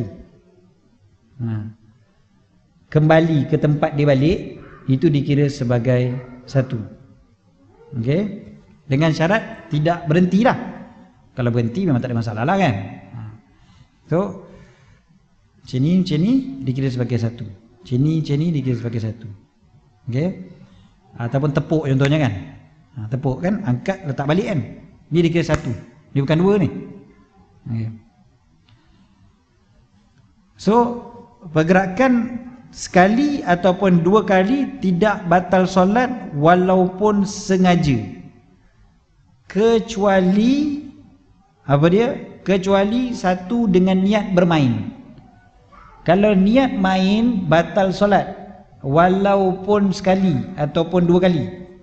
Kembali ke tempat dia balik, itu dikira sebagai satu. Okey, dengan syarat tidak berhentilah. Kalau berhenti memang tak ada masalah lah kan. So macam ni dikira sebagai satu. Macam ni dikira sebagai satu. Okey. Ataupun tepuk contohnya kan. Tepuk kan, angkat letak balik kan. Ni dikira satu. Ni bukan 2 ni. Okay. So pergerakan sekali ataupun 2 kali tidak batal solat walaupun sengaja. Kecuali apa dia? Kecuali satu dengan niat bermain. Kalau niat main batal solat walaupun sekali ataupun 2 kali.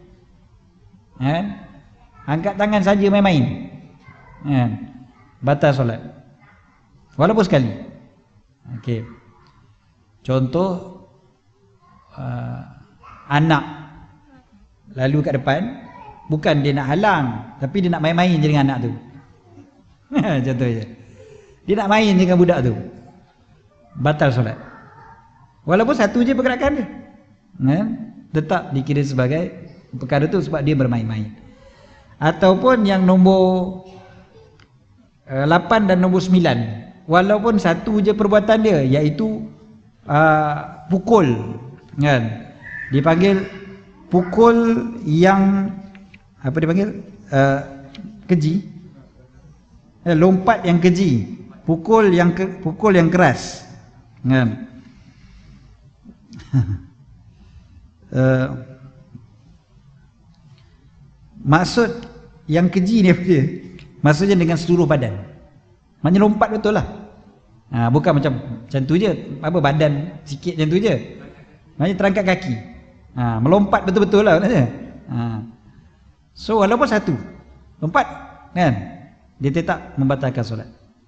Angkat tangan saja main-main, batal solat walaupun sekali. Okey. Contoh anak lalu kat depan, bukan dia nak halang, tapi dia nak main-main je dengan anak tu. Contoh je. Dia nak main je dengan budak tu, batal solat. Walaupun satu je pergerakan dia, tetap dikira sebagai perkara tu sebab dia bermain-main. Ataupun yang nombor 8 dan nombor 9, walaupun satu je perbuatan dia, iaitu pukul, kan? Dipanggil pukul yang apa dipanggil? Keji. Lompat yang keji, pukul yang keras, kan? Maksud yang keji ni apa dia? Maksudnya dengan seluruh badan. Maknanya lompat betul lah. Bukan macam tu je, apa badan sikit macam tu je. Maknanya terangkat kaki. Melompat betul-betul lah maknanya. So walaupun satu lompat, kan, dia tetap membatalkan solat.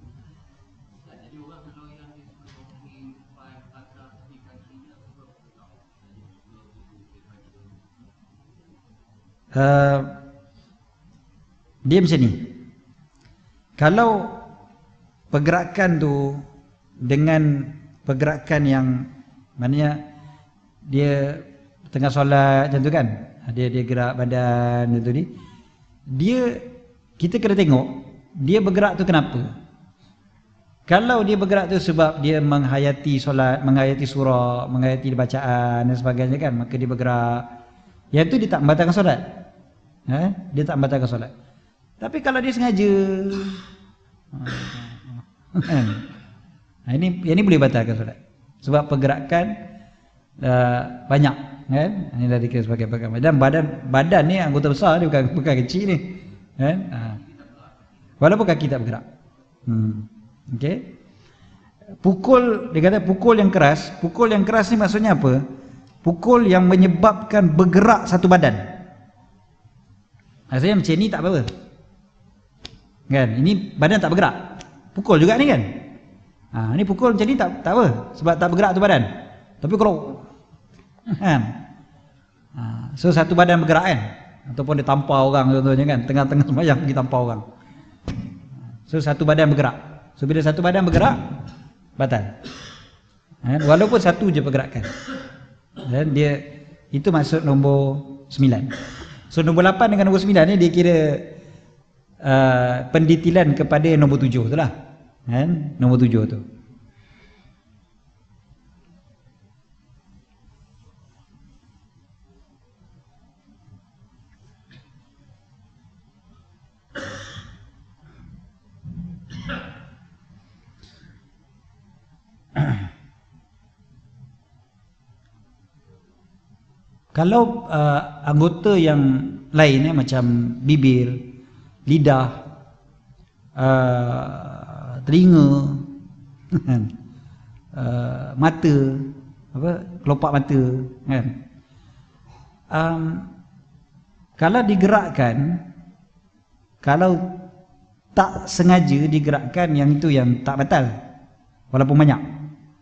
Dia macam ni. Kalau pergerakan tu dengan pergerakan yang maknanya dia tengah solat macam tu kan, dia gerak badan macam tu ni, kita kena tengok dia bergerak tu kenapa. Kalau dia bergerak tu sebab dia menghayati solat, menghayati surah, menghayati bacaan dan sebagainya kan, maka dia bergerak, yang tu dia tak membatalkan solat. Dia tak membatalkan solat. Tapi kalau dia sengaja, ini boleh batalkan solat. Sebab pergerakan banyak, kan? Ini dah dikira sebagai pergerakan. Dan badan ni anggota besar, dia bukan kecil ni, kan? Walaupun kaki tak bergerak. Okey. Dia kata pukul yang keras. Pukul yang keras ni maksudnya apa? Pukul yang menyebabkan bergerak satu badan. Maksudnya macam ni tak apa-apa, kan? Ini badan tak bergerak, pukul juga ni kan. Ini pukul macam ni tak apa, sebab tak bergerak tu badan. Tapi kalau so satu badan bergerak kan, ataupun dia tampar orang contohnya kan, tengah-tengah sembahyang pergi tampar orang. So satu badan bergerak. So bila satu badan bergerak, batal. Walaupun satu je pergerakan. Dan dia itu maksud nombor 9. So nombor 8 dengan nombor 9 ni dia kira pendetilan kepada nombor 7 tu lah, kan? Nombor 7 tu. Kalau anggota yang lain macam bibir, lidah, telinga, mata, kelopak mata, kan? Kalau digerakkan, kalau tak sengaja digerakkan, yang itu yang tak batal, walaupun banyak.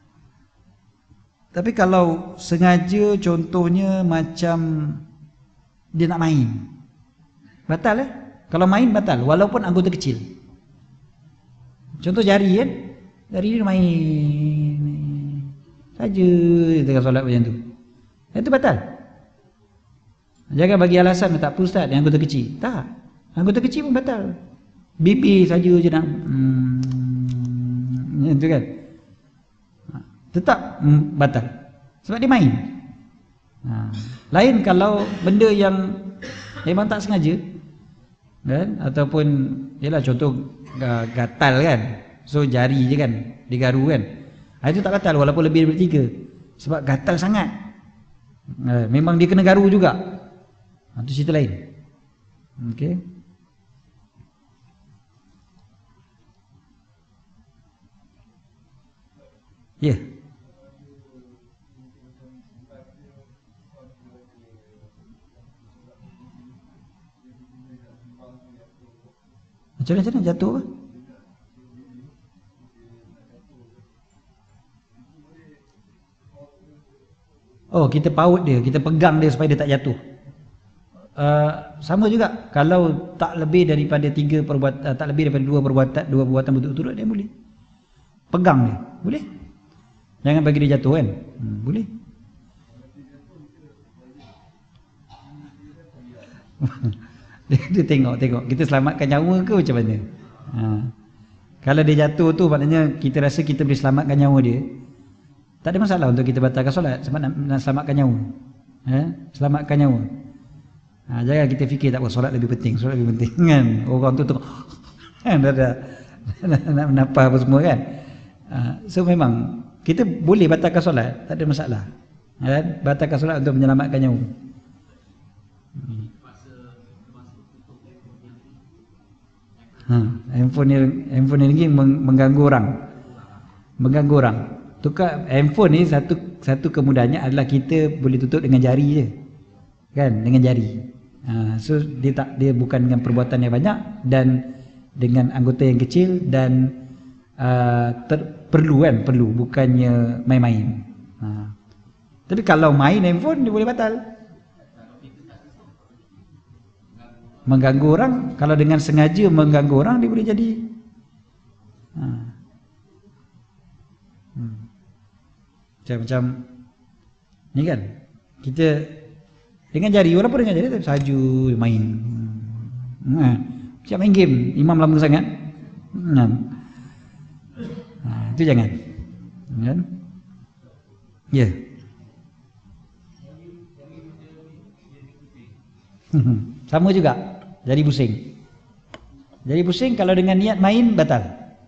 Tapi kalau sengaja, contohnya macam dia nak main, batal Kalau main batal, walaupun anggota kecil. Contoh jari kan, jari dia main saja tengah solat macam tu, itu batal. Jangan bagi alasan tak apa ustaz, yang anggota kecil. Tak, anggota kecil pun batal. Bibir saja je nak macam tu kan, tetap batal sebab dia main. Lain kalau benda yang memang tak sengaja, kan? Ataupun ialah contoh gatal kan, so jari je kan digaru kan, itu tak batal walaupun lebih daripada 3, sebab gatal sangat, memang dia kena garu juga. Itu cerita lain. Okey. Ya. Macam mana jatuh apa? Oh, kita paut dia, kita pegang dia supaya dia tak jatuh. Sama juga, kalau tak lebih daripada 3 perbuatan, tak lebih daripada 2 perbuatan berturut-turut, dia boleh pegang dia, boleh. Jangan bagi dia jatuh kan. Boleh. Dia tengok kita selamatkan nyawa ke macam mana. Kalau dia jatuh tu maknanya kita rasa kita boleh selamatkan nyawa dia, tak ada masalah untuk kita batalkan solat sebab nak selamatkan nyawa. Selamatkan nyawa. Jangan kita fikir tak apa, solat lebih penting kan. Orang tu kan nak menapah apa semua kan. So memang kita boleh batalkan solat, tak ada masalah. Kan? Batalkan solat untuk menyelamatkan nyawa. Handphone ni mengganggu orang. Tukar handphone ni satu kemudahannya adalah kita boleh tutup dengan jari je. Kan, dengan jari. So dia bukan dengan perbuatan yang banyak dan dengan anggota yang kecil dan perlu, bukannya main-main. Tapi kalau main handphone dia boleh batal. Mengganggu orang, kalau dengan sengaja mengganggu orang dia boleh jadi macam ni kan. Kita dengan jari, walaupun dengan jari saja main. Macam main game, imam lama sangat. Itu jangan. Kan? Ya. Sama juga. Jadi pusing kalau dengan niat main batal.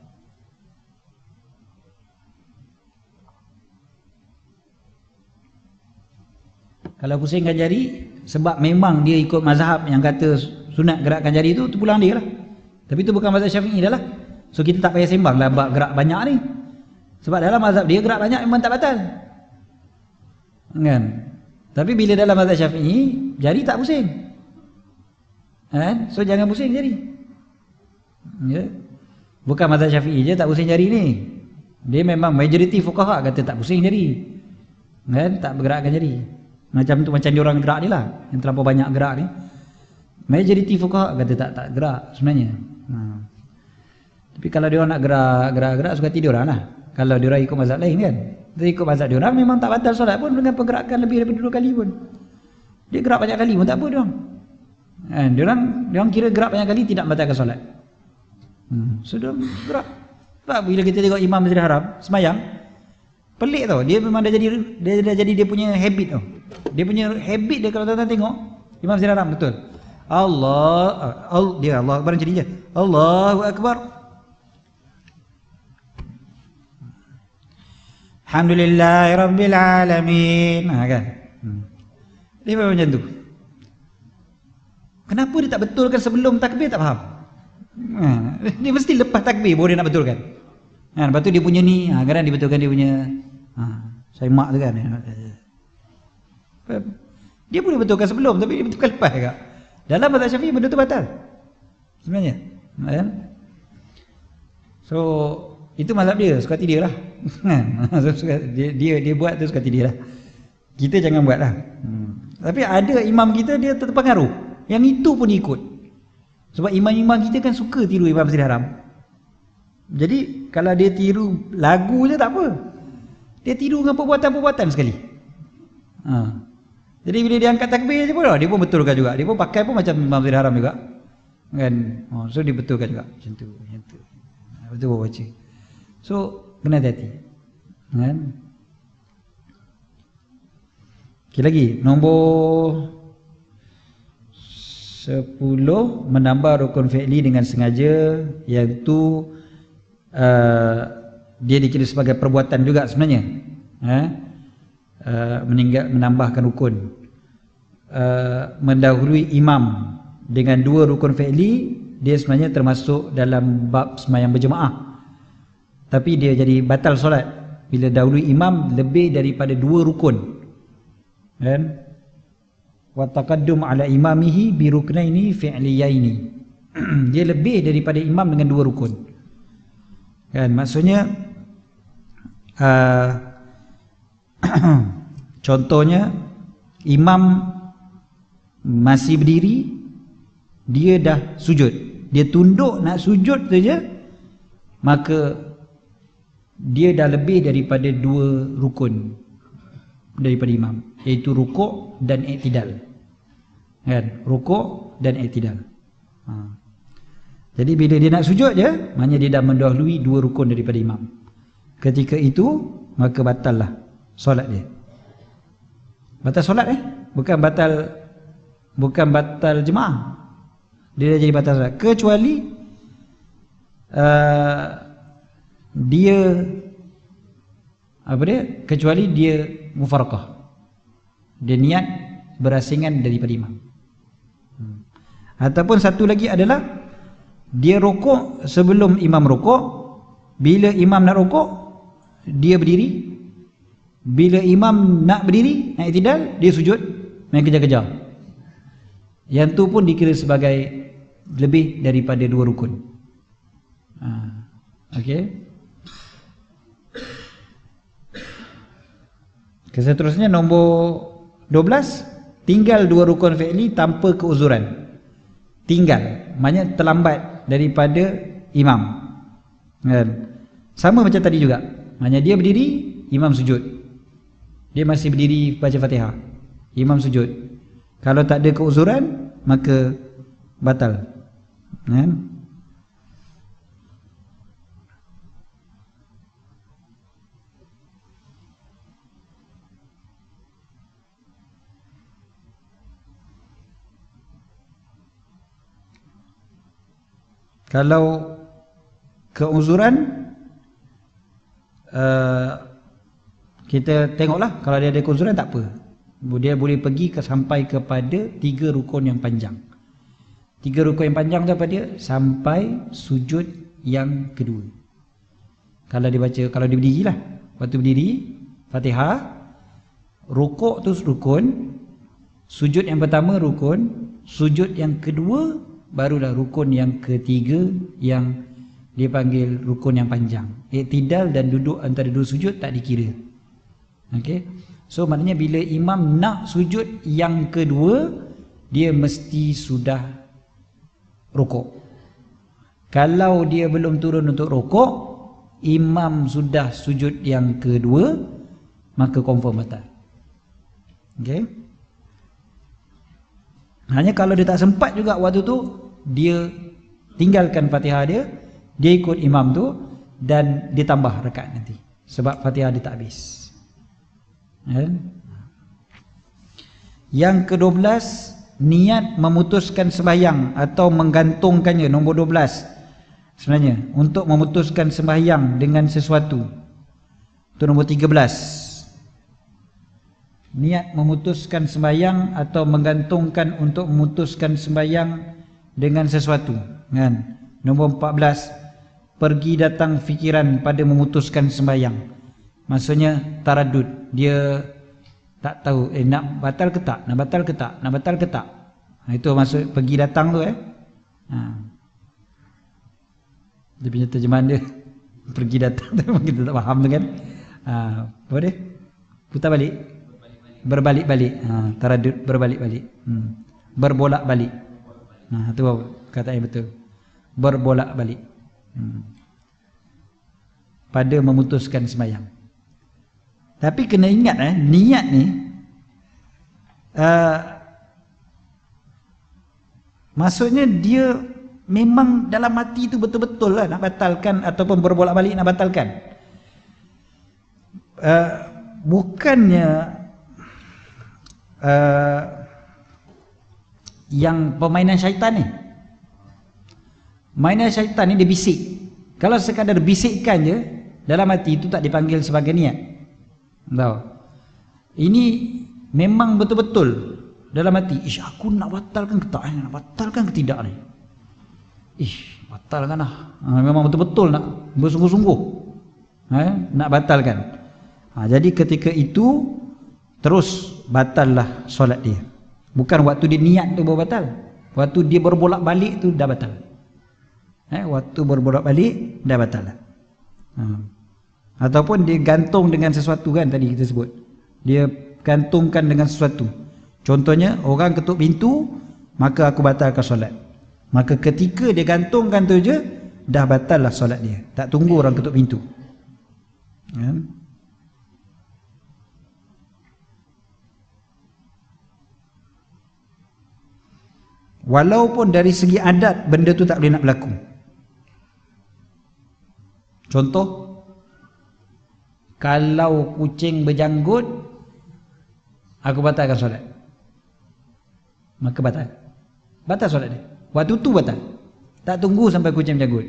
Kalau pusingkan jari sebab memang dia ikut mazhab yang kata sunat gerakkan jari itu pulang dia lah. Tapi itu bukan mazhab Syafi'i dah lah. So kita tak payah sembang lah bab gerak banyak ni. Sebab dalam mazhab dia gerak banyak memang tak batal. Kan? Tapi bila dalam mazhab Syafi'i jari tak pusing. So jangan pusing jari. Ya. Bukan mazhab Syafi'i je tak pusing jari ni. Dia memang majoriti fuqaha kata tak pusing jari. Kan? Tak bergerakkan jari. Macam tu, macam diorang gerak ni lah, yang terlalu banyak gerak ni. Majoriti fuqaha kata tak gerak sebenarnya. Tapi kalau diorang nak gerak suka hati diorang lah. Kalau diorang ikut mazhab lain kan. Dia ikut mazhab diorang memang tak batal solat pun dengan pergerakan lebih daripada 2 kali pun. Dia gerak banyak kali pun tak apa diorang. Diorang kira gerak banyak kali tidak membatalkan solat. So diorang gerak. Sebab bila kita tengok Imam Masjidil Haram semayang, pelik tau, dia memang dah jadi dia punya habit tau. Dia punya habit dia kalau tuan-tuan tengok Imam Masjidil Haram betul. Dia Allah Akbar macam ni je. Allahu Akbar. Alhamdulillahirabbil alamin. Kan? Dia memang macam tu. Kenapa dia tak betulkan sebelum takbir tak faham. Dia mesti lepas takbir baru dia nak betulkan. Lepas tu dia punya ni, kadang dibetulkan dia punya saya mak tu kan. Dia boleh betulkan sebelum tapi dia betulkan lepas juga. Dalam mazhab Syafi'i benda tu batal sebenarnya. So itu mazhab dia, suka hati dia lah. Dia buat tu suka hati dia lah. Kita jangan buat lah. Tapi ada imam kita dia terpengaruh, yang itu pun ikut. Sebab imam-imam kita kan suka tiru Imam Masjidil Haram. Jadi kalau dia tiru lagu je tak apa, dia tiru dengan perbuatan-perbuatan sekali. Jadi bila dia angkat takbir je pun dia pun betulkan juga. Dia pun pakai pun macam Imam Masjidil Haram juga. Kan? So dia betulkan juga macam tu. Betul baca. So kena hati-hati. Kan? Okay, lagi nombor 10, menambah rukun fi'li dengan sengaja, iaitu dia dikira sebagai perbuatan juga sebenarnya. Menambahkan rukun, mendahului imam dengan 2 rukun fi'li, dia sebenarnya termasuk dalam bab sembahyang berjemaah, tapi dia jadi batal solat bila dahului imam lebih daripada 2 rukun. Kan? Wa taqaddum ala imamihi bi ruknaini fi'liyaini. Dia lebih daripada imam dengan 2 rukun. Kan, maksudnya contohnya imam masih berdiri, dia dah sujud, dia tunduk nak sujud saja, maka dia dah lebih daripada 2 rukun daripada imam, iaitu rukuk dan i'tidal, kan? Rukuk dan i'tidal. Jadi bila dia nak sujud je, maknanya dia dah mendahului 2 rukun daripada imam. Ketika itu maka batallah solat dia. Batal solat bukan batal jemaah. Dia dah jadi batal solat, kecuali kecuali dia mufaraqah, dia niat berasingan daripada imam. Ataupun satu lagi adalah dia rukuk sebelum imam rukuk, bila imam nak rukuk dia berdiri, bila imam nak berdiri nak i'tidal dia sujud, main kejar-kejar. Yang tu pun dikira sebagai lebih daripada 2 rukun. Okey. Seterusnya nombor 12, tinggal 2 rukun fi'li tanpa keuzuran. Tinggal maknanya terlambat daripada imam, kan? Sama macam tadi juga, maknanya dia berdiri, imam sujud, dia masih berdiri baca Fatihah, imam sujud. Kalau tak ada keuzuran maka batal, kan? Kalau keuzuran, kita tengoklah, kalau dia ada keuzuran tak apa, dia boleh pergi sampai kepada 3 rukun yang panjang. 3 rukun yang panjang tu apa dia? Sampai sujud yang kedua. Kalau dia baca, kalau dia berdiri lah, waktu berdiri Fatihah, rukuk tu rukun, sujud yang pertama rukun, sujud yang kedua barulah rukun yang ketiga yang dia panggil rukun yang panjang. I'tidal dan duduk antara 2 sujud tak dikira. Okey. So maknanya bila imam nak sujud yang kedua, dia mesti sudah rukuk. Kalau dia belum turun untuk rukuk, imam sudah sujud yang kedua, maka confirm batal. Okey. Hanya kalau dia tak sempat juga waktu tu, dia tinggalkan Fatihah dia ikut imam tu dan dia tambah rakaat nanti, sebab Fatihah dia tak habis. Yang ke-12, niat memutuskan sembahyang atau menggantungkannya. Nombor 12 sebenarnya untuk memutuskan sembahyang dengan sesuatu. Itu nombor 13. Niat memutuskan sembahyang atau menggantungkan untuk memutuskan sembahyang dengan sesuatu, kan? Nombor 14, pergi datang fikiran pada memutuskan sembahyang. Maksudnya taradud, dia tak tahu nak batal ke tak, nak batal ke tak, nak batal ke tak. Itu maksud pergi datang tu. Dia punya terjemahan dia pergi datang tu kita tak faham tu, kan? Apa dia? Putar balik, berbalik-balik. Taradud, berbalik-balik, berbolak-balik. Itu kata yang betul, berbolak-balik pada memutuskan sembahyang. Tapi kena ingat niat ni maksudnya dia memang dalam hati tu betul-betul lah nak batalkan ataupun berbolak-balik nak batalkan. Bukannya yang permainan syaitan ni. Mainan syaitan ni dia bisik. Kalau sekadar bisikkan je dalam hati, itu tak dipanggil sebagai niat. Tahu? Ini memang betul-betul dalam hati, aku nak batalkan ke tak, nak batalkan ke tidak ni. Batalkan lah. Memang betul-betul nak bersungguh-sungguh nak batalkan. Jadi ketika itu terus batallah solat dia. Bukan waktu dia niat tu baru batal, waktu dia berbolak-balik tu dah batal. Waktu berbolak-balik dah batal lah. Ataupun dia gantung dengan sesuatu, kan tadi kita sebut, dia gantungkan dengan sesuatu. Contohnya orang ketuk pintu, maka aku batalkan solat. Maka ketika dia gantungkan tu je, dah batal lah solat dia. Tak tunggu orang ketuk pintu. Kan? Walaupun dari segi adat benda tu tak boleh nak berlaku. Contoh, kalau kucing berjanggut, aku batalkan solat. Maka batal. Batal solat dia. Waktu tu batal. Tak tunggu sampai kucing berjanggut.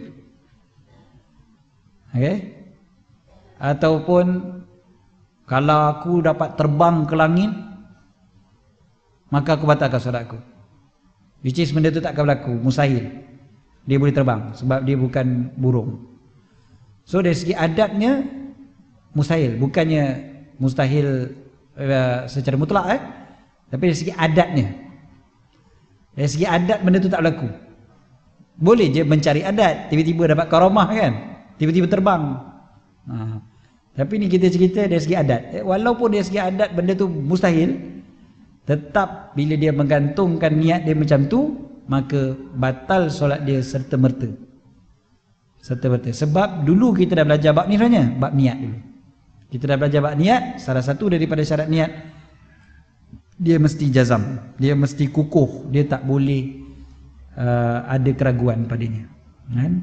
Okey? Ataupun kalau aku dapat terbang ke langit, maka aku batalkan solat aku. Which is benda tu tak akan berlaku, mustahil. Dia boleh terbang sebab dia bukan burung. So dari segi adatnya mustahil, bukannya mustahil secara mutlak tapi dari segi adatnya. Dari segi adat benda tu tak berlaku. Boleh je mencari adat, tiba-tiba dapat karamah kan, tiba-tiba terbang. Tapi ni kita cerita dari segi adat. Walaupun dari segi adat benda tu mustahil, tetap bila dia menggantungkan niat dia macam tu, maka batal solat dia serta-merta. Serta-merta. Sebab dulu kita dah belajar bab ni sebenarnya, bab niat dulu. Kita dah belajar bab niat, salah satu daripada syarat niat, dia mesti jazam, dia mesti kukuh, dia tak boleh ada keraguan padanya. Kan?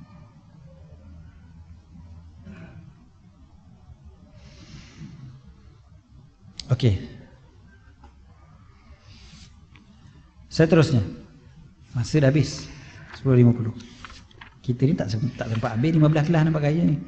Okey. Seterusnya, masa dah habis 10.50. Kita ni tak sempat habis 15 kelas nampak gaya ni.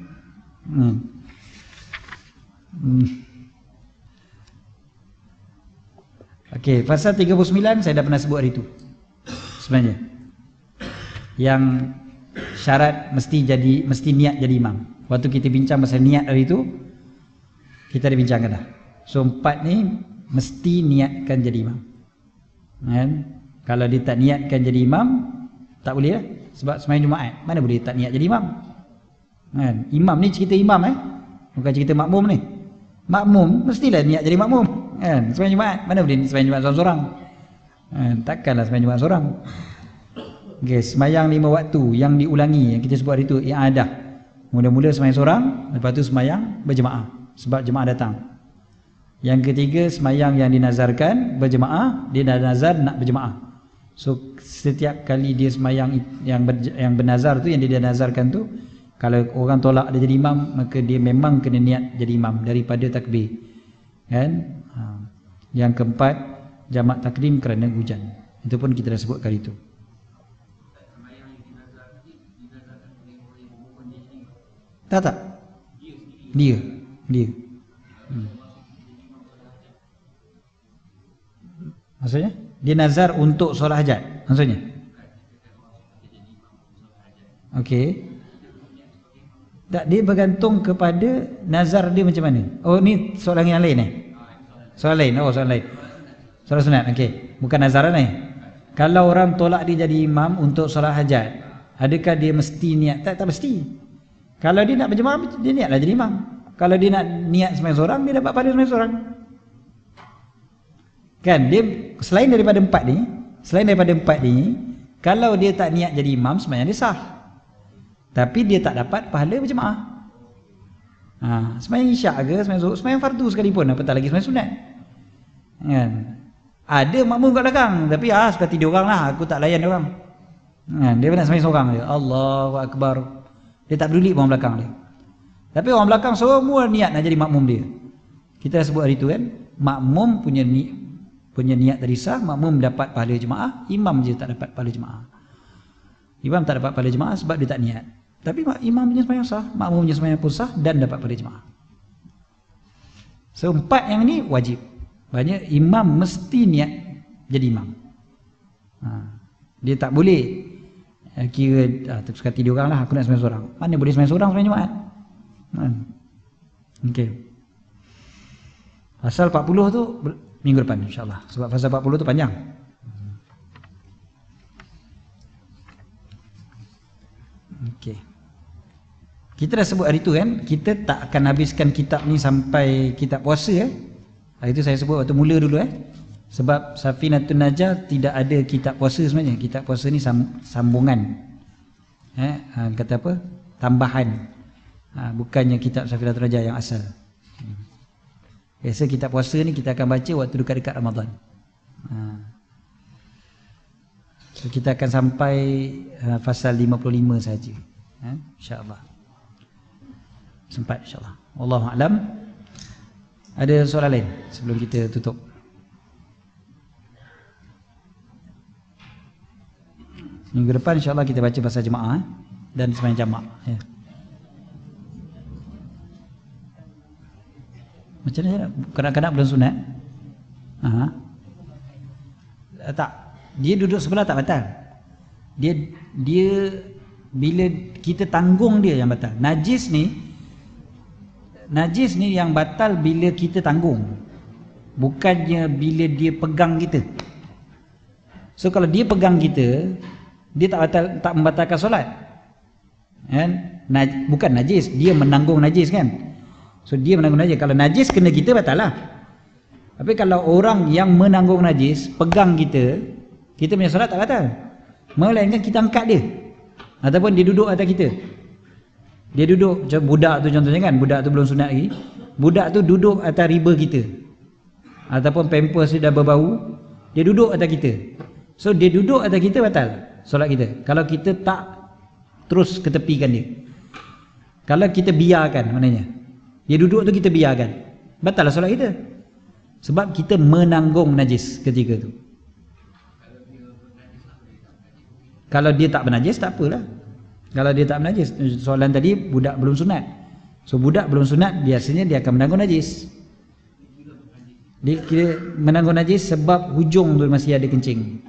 Okey, pasal 39 saya dah pernah sebut hari tu. Sebenarnya yang syarat mesti niat jadi imam. Waktu kita bincang pasal niat hari tu, kita dah bincangkan dah. So 4 ni mesti niatkan jadi imam. Kan? Kalau dia tak niatkan jadi imam, tak boleh lah. Sebab sembahyang Jumaat, mana boleh tak niat jadi imam? Kan? Imam ni cerita imam bukan cerita makmum ni. Makmum mestilah niat jadi makmum. Kan? Sembahyang Jumaat, mana boleh sembahyang Jumaat seorang-seorang? Kan? Takkanlah sembahyang Jumaat seorang. Okay, sembahyang 5 waktu yang diulangi, yang kita sebut hari tu i'adah. Mula-mula sembahyang seorang, lepas tu sembahyang berjemaah sebab jemaah datang. Yang ketiga, sembahyang yang dinazarkan berjemaah, dia dah nazar nak berjemaah. So setiap kali dia sembahyang yang bernazar tu, yang dia nazarkan tu, kalau orang tolak dia jadi imam, maka dia memang kena niat jadi imam daripada takbir. Kan? Yang keempat, jamak takdim kerana hujan. Itu pun kita dah sebut kali tu. Tak. Dia. Maksudnya? Dia nazar untuk solat hajat. Maksudnya? Okey. Tak, dia bergantung kepada nazar dia macam mana. Oh, ni soalan yang lain Soalan lain. Oh, soalan lain. Soalan sunat. Okey. Bukan nazaran Kalau orang tolak dia jadi imam untuk solat hajat, adakah dia mesti niat? Tak mesti. Kalau dia nak berjemaah, dia niatlah jadi imam. Kalau dia nak niat sembahyang seorang, dia dapat pahala sembahyang seorang. Kan, dia selain daripada empat ni, kalau dia tak niat jadi imam, sembahyang dia sah. Tapi dia tak dapat pahala berjemaah. Sembahyang isyak ke, sembahyang zuhur, sembahyang fardu sekalipun, apatah lagi sembahyang sunat. Kan? Ada makmum kat belakang, tapi suka tidur orang lah, aku tak layan dia orang. Kan? Dia nak sembahyang seorang je. Allahu Akbar. Dia tak peduli orang belakang dia. Tapi orang belakang semua niat nak jadi makmum dia. Kita dah sebut hari tu kan, makmum punya niat tadi sah, makmum dapat pahala jemaah, imam je tak dapat pahala jemaah. Imam tak dapat pahala jemaah sebab dia tak niat. Tapi imam punya sembahyang sah, makmum punya sembahyang pun sah dan dapat pahala jemaah. So 4 yang ni wajib. Banyak imam mesti niat jadi imam. Dia tak boleh kira suka tidur orang lah, aku nak sembahyang seorang. Mana boleh sembahyang seorang sembahyang Jumaat? Okey. Pasal 40 tu minggu depan insya-Allah. Sebab pasal 40 tu panjang. Okey. Kita dah sebut hari tu kan, kita tak akan habiskan kitab ni sampai kitab puasa Hari tu saya sebut waktu mula dulu Sebab Safinatun Najah tidak ada kitab puasa sebenarnya. Kitab puasa ni sambungan. Kata apa? Tambahan. Bukannya kitab Safinatun Najah yang asal. Biasa kitab puasa ni kita akan baca waktu dekat-dekat Ramadan. So kita akan sampai fasal 55 saja. InsyaAllah. Sempat insyaAllah. Wallahu a'lam. Ada soalan lain sebelum kita tutup? Minggu depan insyaAllah kita baca pasal jemaah dan sembahyang jamak. Ya. Macam mana? Kanak-kanak belum sunat? Tak. Dia duduk sebelah tak batal. Dia bila kita tanggung dia yang batal. Najis ni yang batal bila kita tanggung. Bukannya bila dia pegang kita. So kalau dia pegang kita, dia tak membatalkan solat. Kan? Bukan najis, dia menanggung najis kan. So dia menanggung najis. Kalau najis kena kita, batal lah. Tapi kalau orang yang menanggung najis pegang kita punya solat tak batal. Melainkan kita angkat dia, ataupun dia duduk atas kita. Dia duduk, macam budak tu contohnya kan, budak tu belum sunat lagi. Budak tu duduk atas riba kita, ataupun pampers dia dah berbau, dia duduk atas kita. So dia duduk atas kita, batal solat kita. Kalau kita tak terus ketepikan dia. Kalau kita biarkan, maknanya dia duduk tu kita biarkan, batal lah solat kita. Sebab kita menanggung najis ketika tu. Kalau dia tak bernajis, tak apalah. Kalau dia tak bernajis, soalan tadi budak belum sunat. So budak belum sunat, biasanya dia akan menanggung najis. Dia menanggung najis sebab hujung tu masih ada kencing.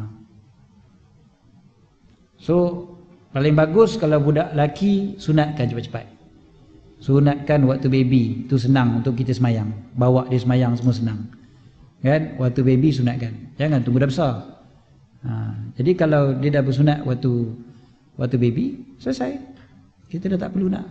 So paling bagus kalau budak lelaki, sunatkan cepat-cepat. Sunatkan waktu baby, tu senang untuk kita semayang. Bawa dia semayang semua senang. Kan? Waktu baby sunatkan. Jangan tunggu dah besar. Jadi kalau dia dah bersunat waktu baby, selesai. Kita dah tak perlu nak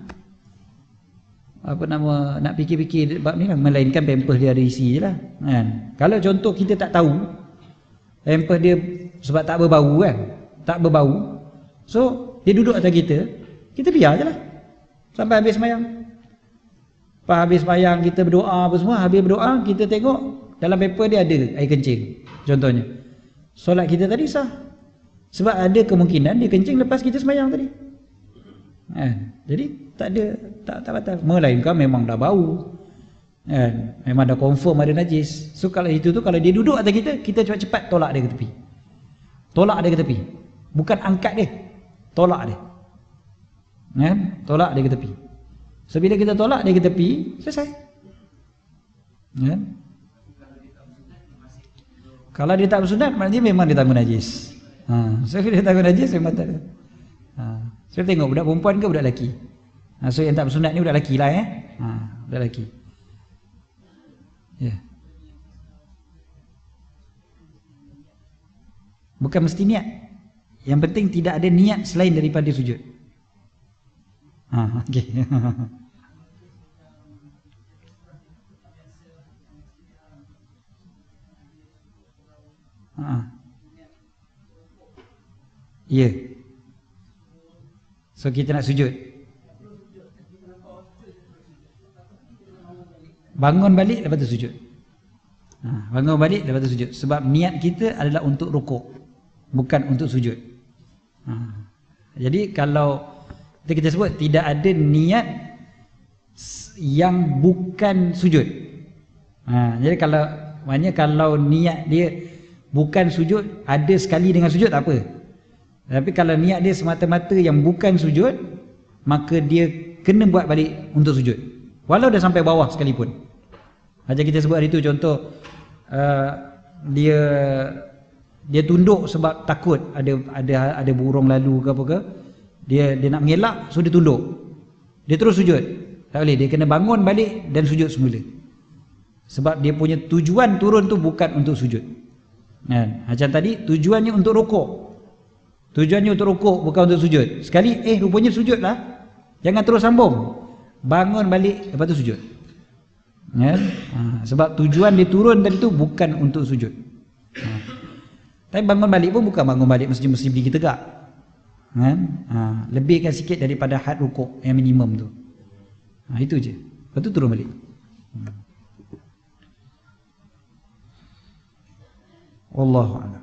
fikir-fikir bab ni lah. Melainkan pampers dia ada isi je lah kan? Kalau contoh kita tak tahu pampers dia sebab tak berbau kan, tak berbau, so dia duduk atas kita biar je lah sampai habis semayang. Lepas habis semayang kita berdoa apa semua, habis berdoa kita tengok dalam paper dia ada air kencing contohnya, solat kita tadi sah. Sebab ada kemungkinan dia kencing lepas kita semayang tadi. Jadi tak batal. Melainkan memang dah bau. Memang dah confirm ada najis. So kalau itu tu, kalau dia duduk atas kita cepat-cepat tolak dia ke tepi. Tolak dia ke tepi. Bukan angkat dia. Tolak dia. Tolak dia ke tepi. So bila kita tolak dia ke tepi, selesai. Kalau dia tak bersunat, maknanya memang dia tanggung najis. So dia tanggung najis memang tak ada. So tengok budak perempuan ke budak lelaki. So yang tak bersunat ni budak lelaki lah budak lelaki. Ya. Bukan mesti niat. Yang penting tidak ada niat selain daripada sujud. Okey. Ya. So kita nak sujud. Bangun balik lepas tu sujud. Bangun balik lepas tu sujud. Sebab niat kita adalah untuk rukuk, bukan untuk sujud. Jadi kalau kita sebut tidak ada niat yang bukan sujud. Jadi kalau niat dia bukan sujud, ada sekali dengan sujud tak apa. Tapi kalau niat dia semata-mata yang bukan sujud, maka dia kena buat balik untuk sujud, walau dah sampai bawah sekalipun. Macam kita sebut hari tu contoh, dia tunduk sebab takut ada burung lalu ke apa ke, dia nak mengelak, so dia tunduk, dia terus sujud. Tak boleh, dia kena bangun balik dan sujud semula. Sebab dia punya tujuan turun tu bukan untuk sujud. Macam tadi tujuannya untuk rukuk. Tujuannya untuk rukuk, bukan untuk sujud. Sekali rupanya sujud lah, jangan terus sambung. Bangun balik lepas tu sujud. kan? Sebab tujuan dia turun tadi tu bukan untuk sujud. Tapi bangun balik pun bukan bangun balik mesti berdiri tegak, kan? Lebihkan sikit daripada had rukuk yang minimum tu. Itu je. Lepas tu turun balik. Wallahu a'lam.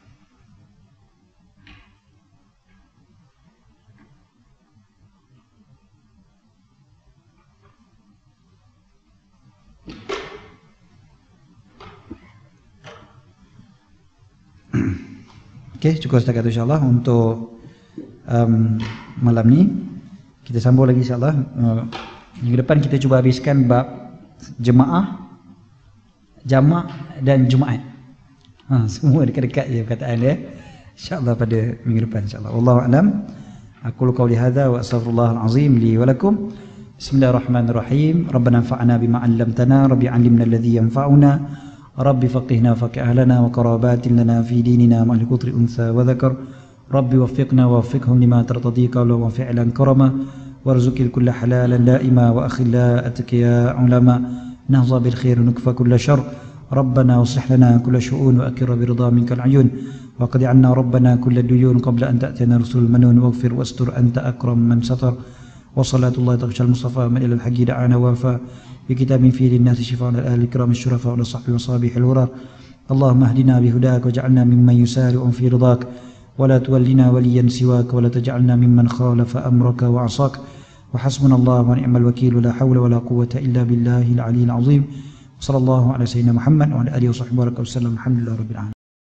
Okey, cukup setakat itu insyaAllah untuk malam ni. Kita sambung lagi insyaAllah. Minggu depan kita cuba habiskan bab jemaah, jamak dan Jumaat. Semua dekat-dekat je perkataan dia. InsyaAllah pada minggu depan insyaAllah. Wallahu a'lam. Aqulu qawli hadza wa astaghfirullahal azim li wa lakum. Bismillahirrahmanirrahim. Rabbana anfa'na bima 'allamtana, rabbi 'allimna alladhi yanfa'una. ربي فقهنا وفقه أهلنا وقرابات لنا في ديننا مع الكثر أنثى وذكر ربي وفقنا ووفقهم لما ترتضي قولا وفعلا كرما وارزق الكل حلالا دائما وأخلاءتك يا علماء نهضى بالخير ونكفى كل شر ربنا واصلح لنا كل شؤون وأكر برضا منك العيون وقد عنا ربنا كل الديون قبل أن تأتينا رسول المنون واغفر واستر أنت أكرم من ستر وصلاة الله تغشى المصطفى من إلى الحق دعانا وافى بكتاب فيه للناس شفاء للأهل الكرام الشرفاء وللصحب وصابح الورى اللهم اهدنا بهداك واجعلنا ممن يسارع في رضاك ولا تولنا وليا سواك ولا تجعلنا ممن خالف أمرك وعصاك وحسبنا الله ونعم الوكيل لا حول ولا قوة إلا بالله العلي العظيم صلى الله على سيدنا محمد وعلى آله وصحبه وسلم الحمد لله رب العالمين.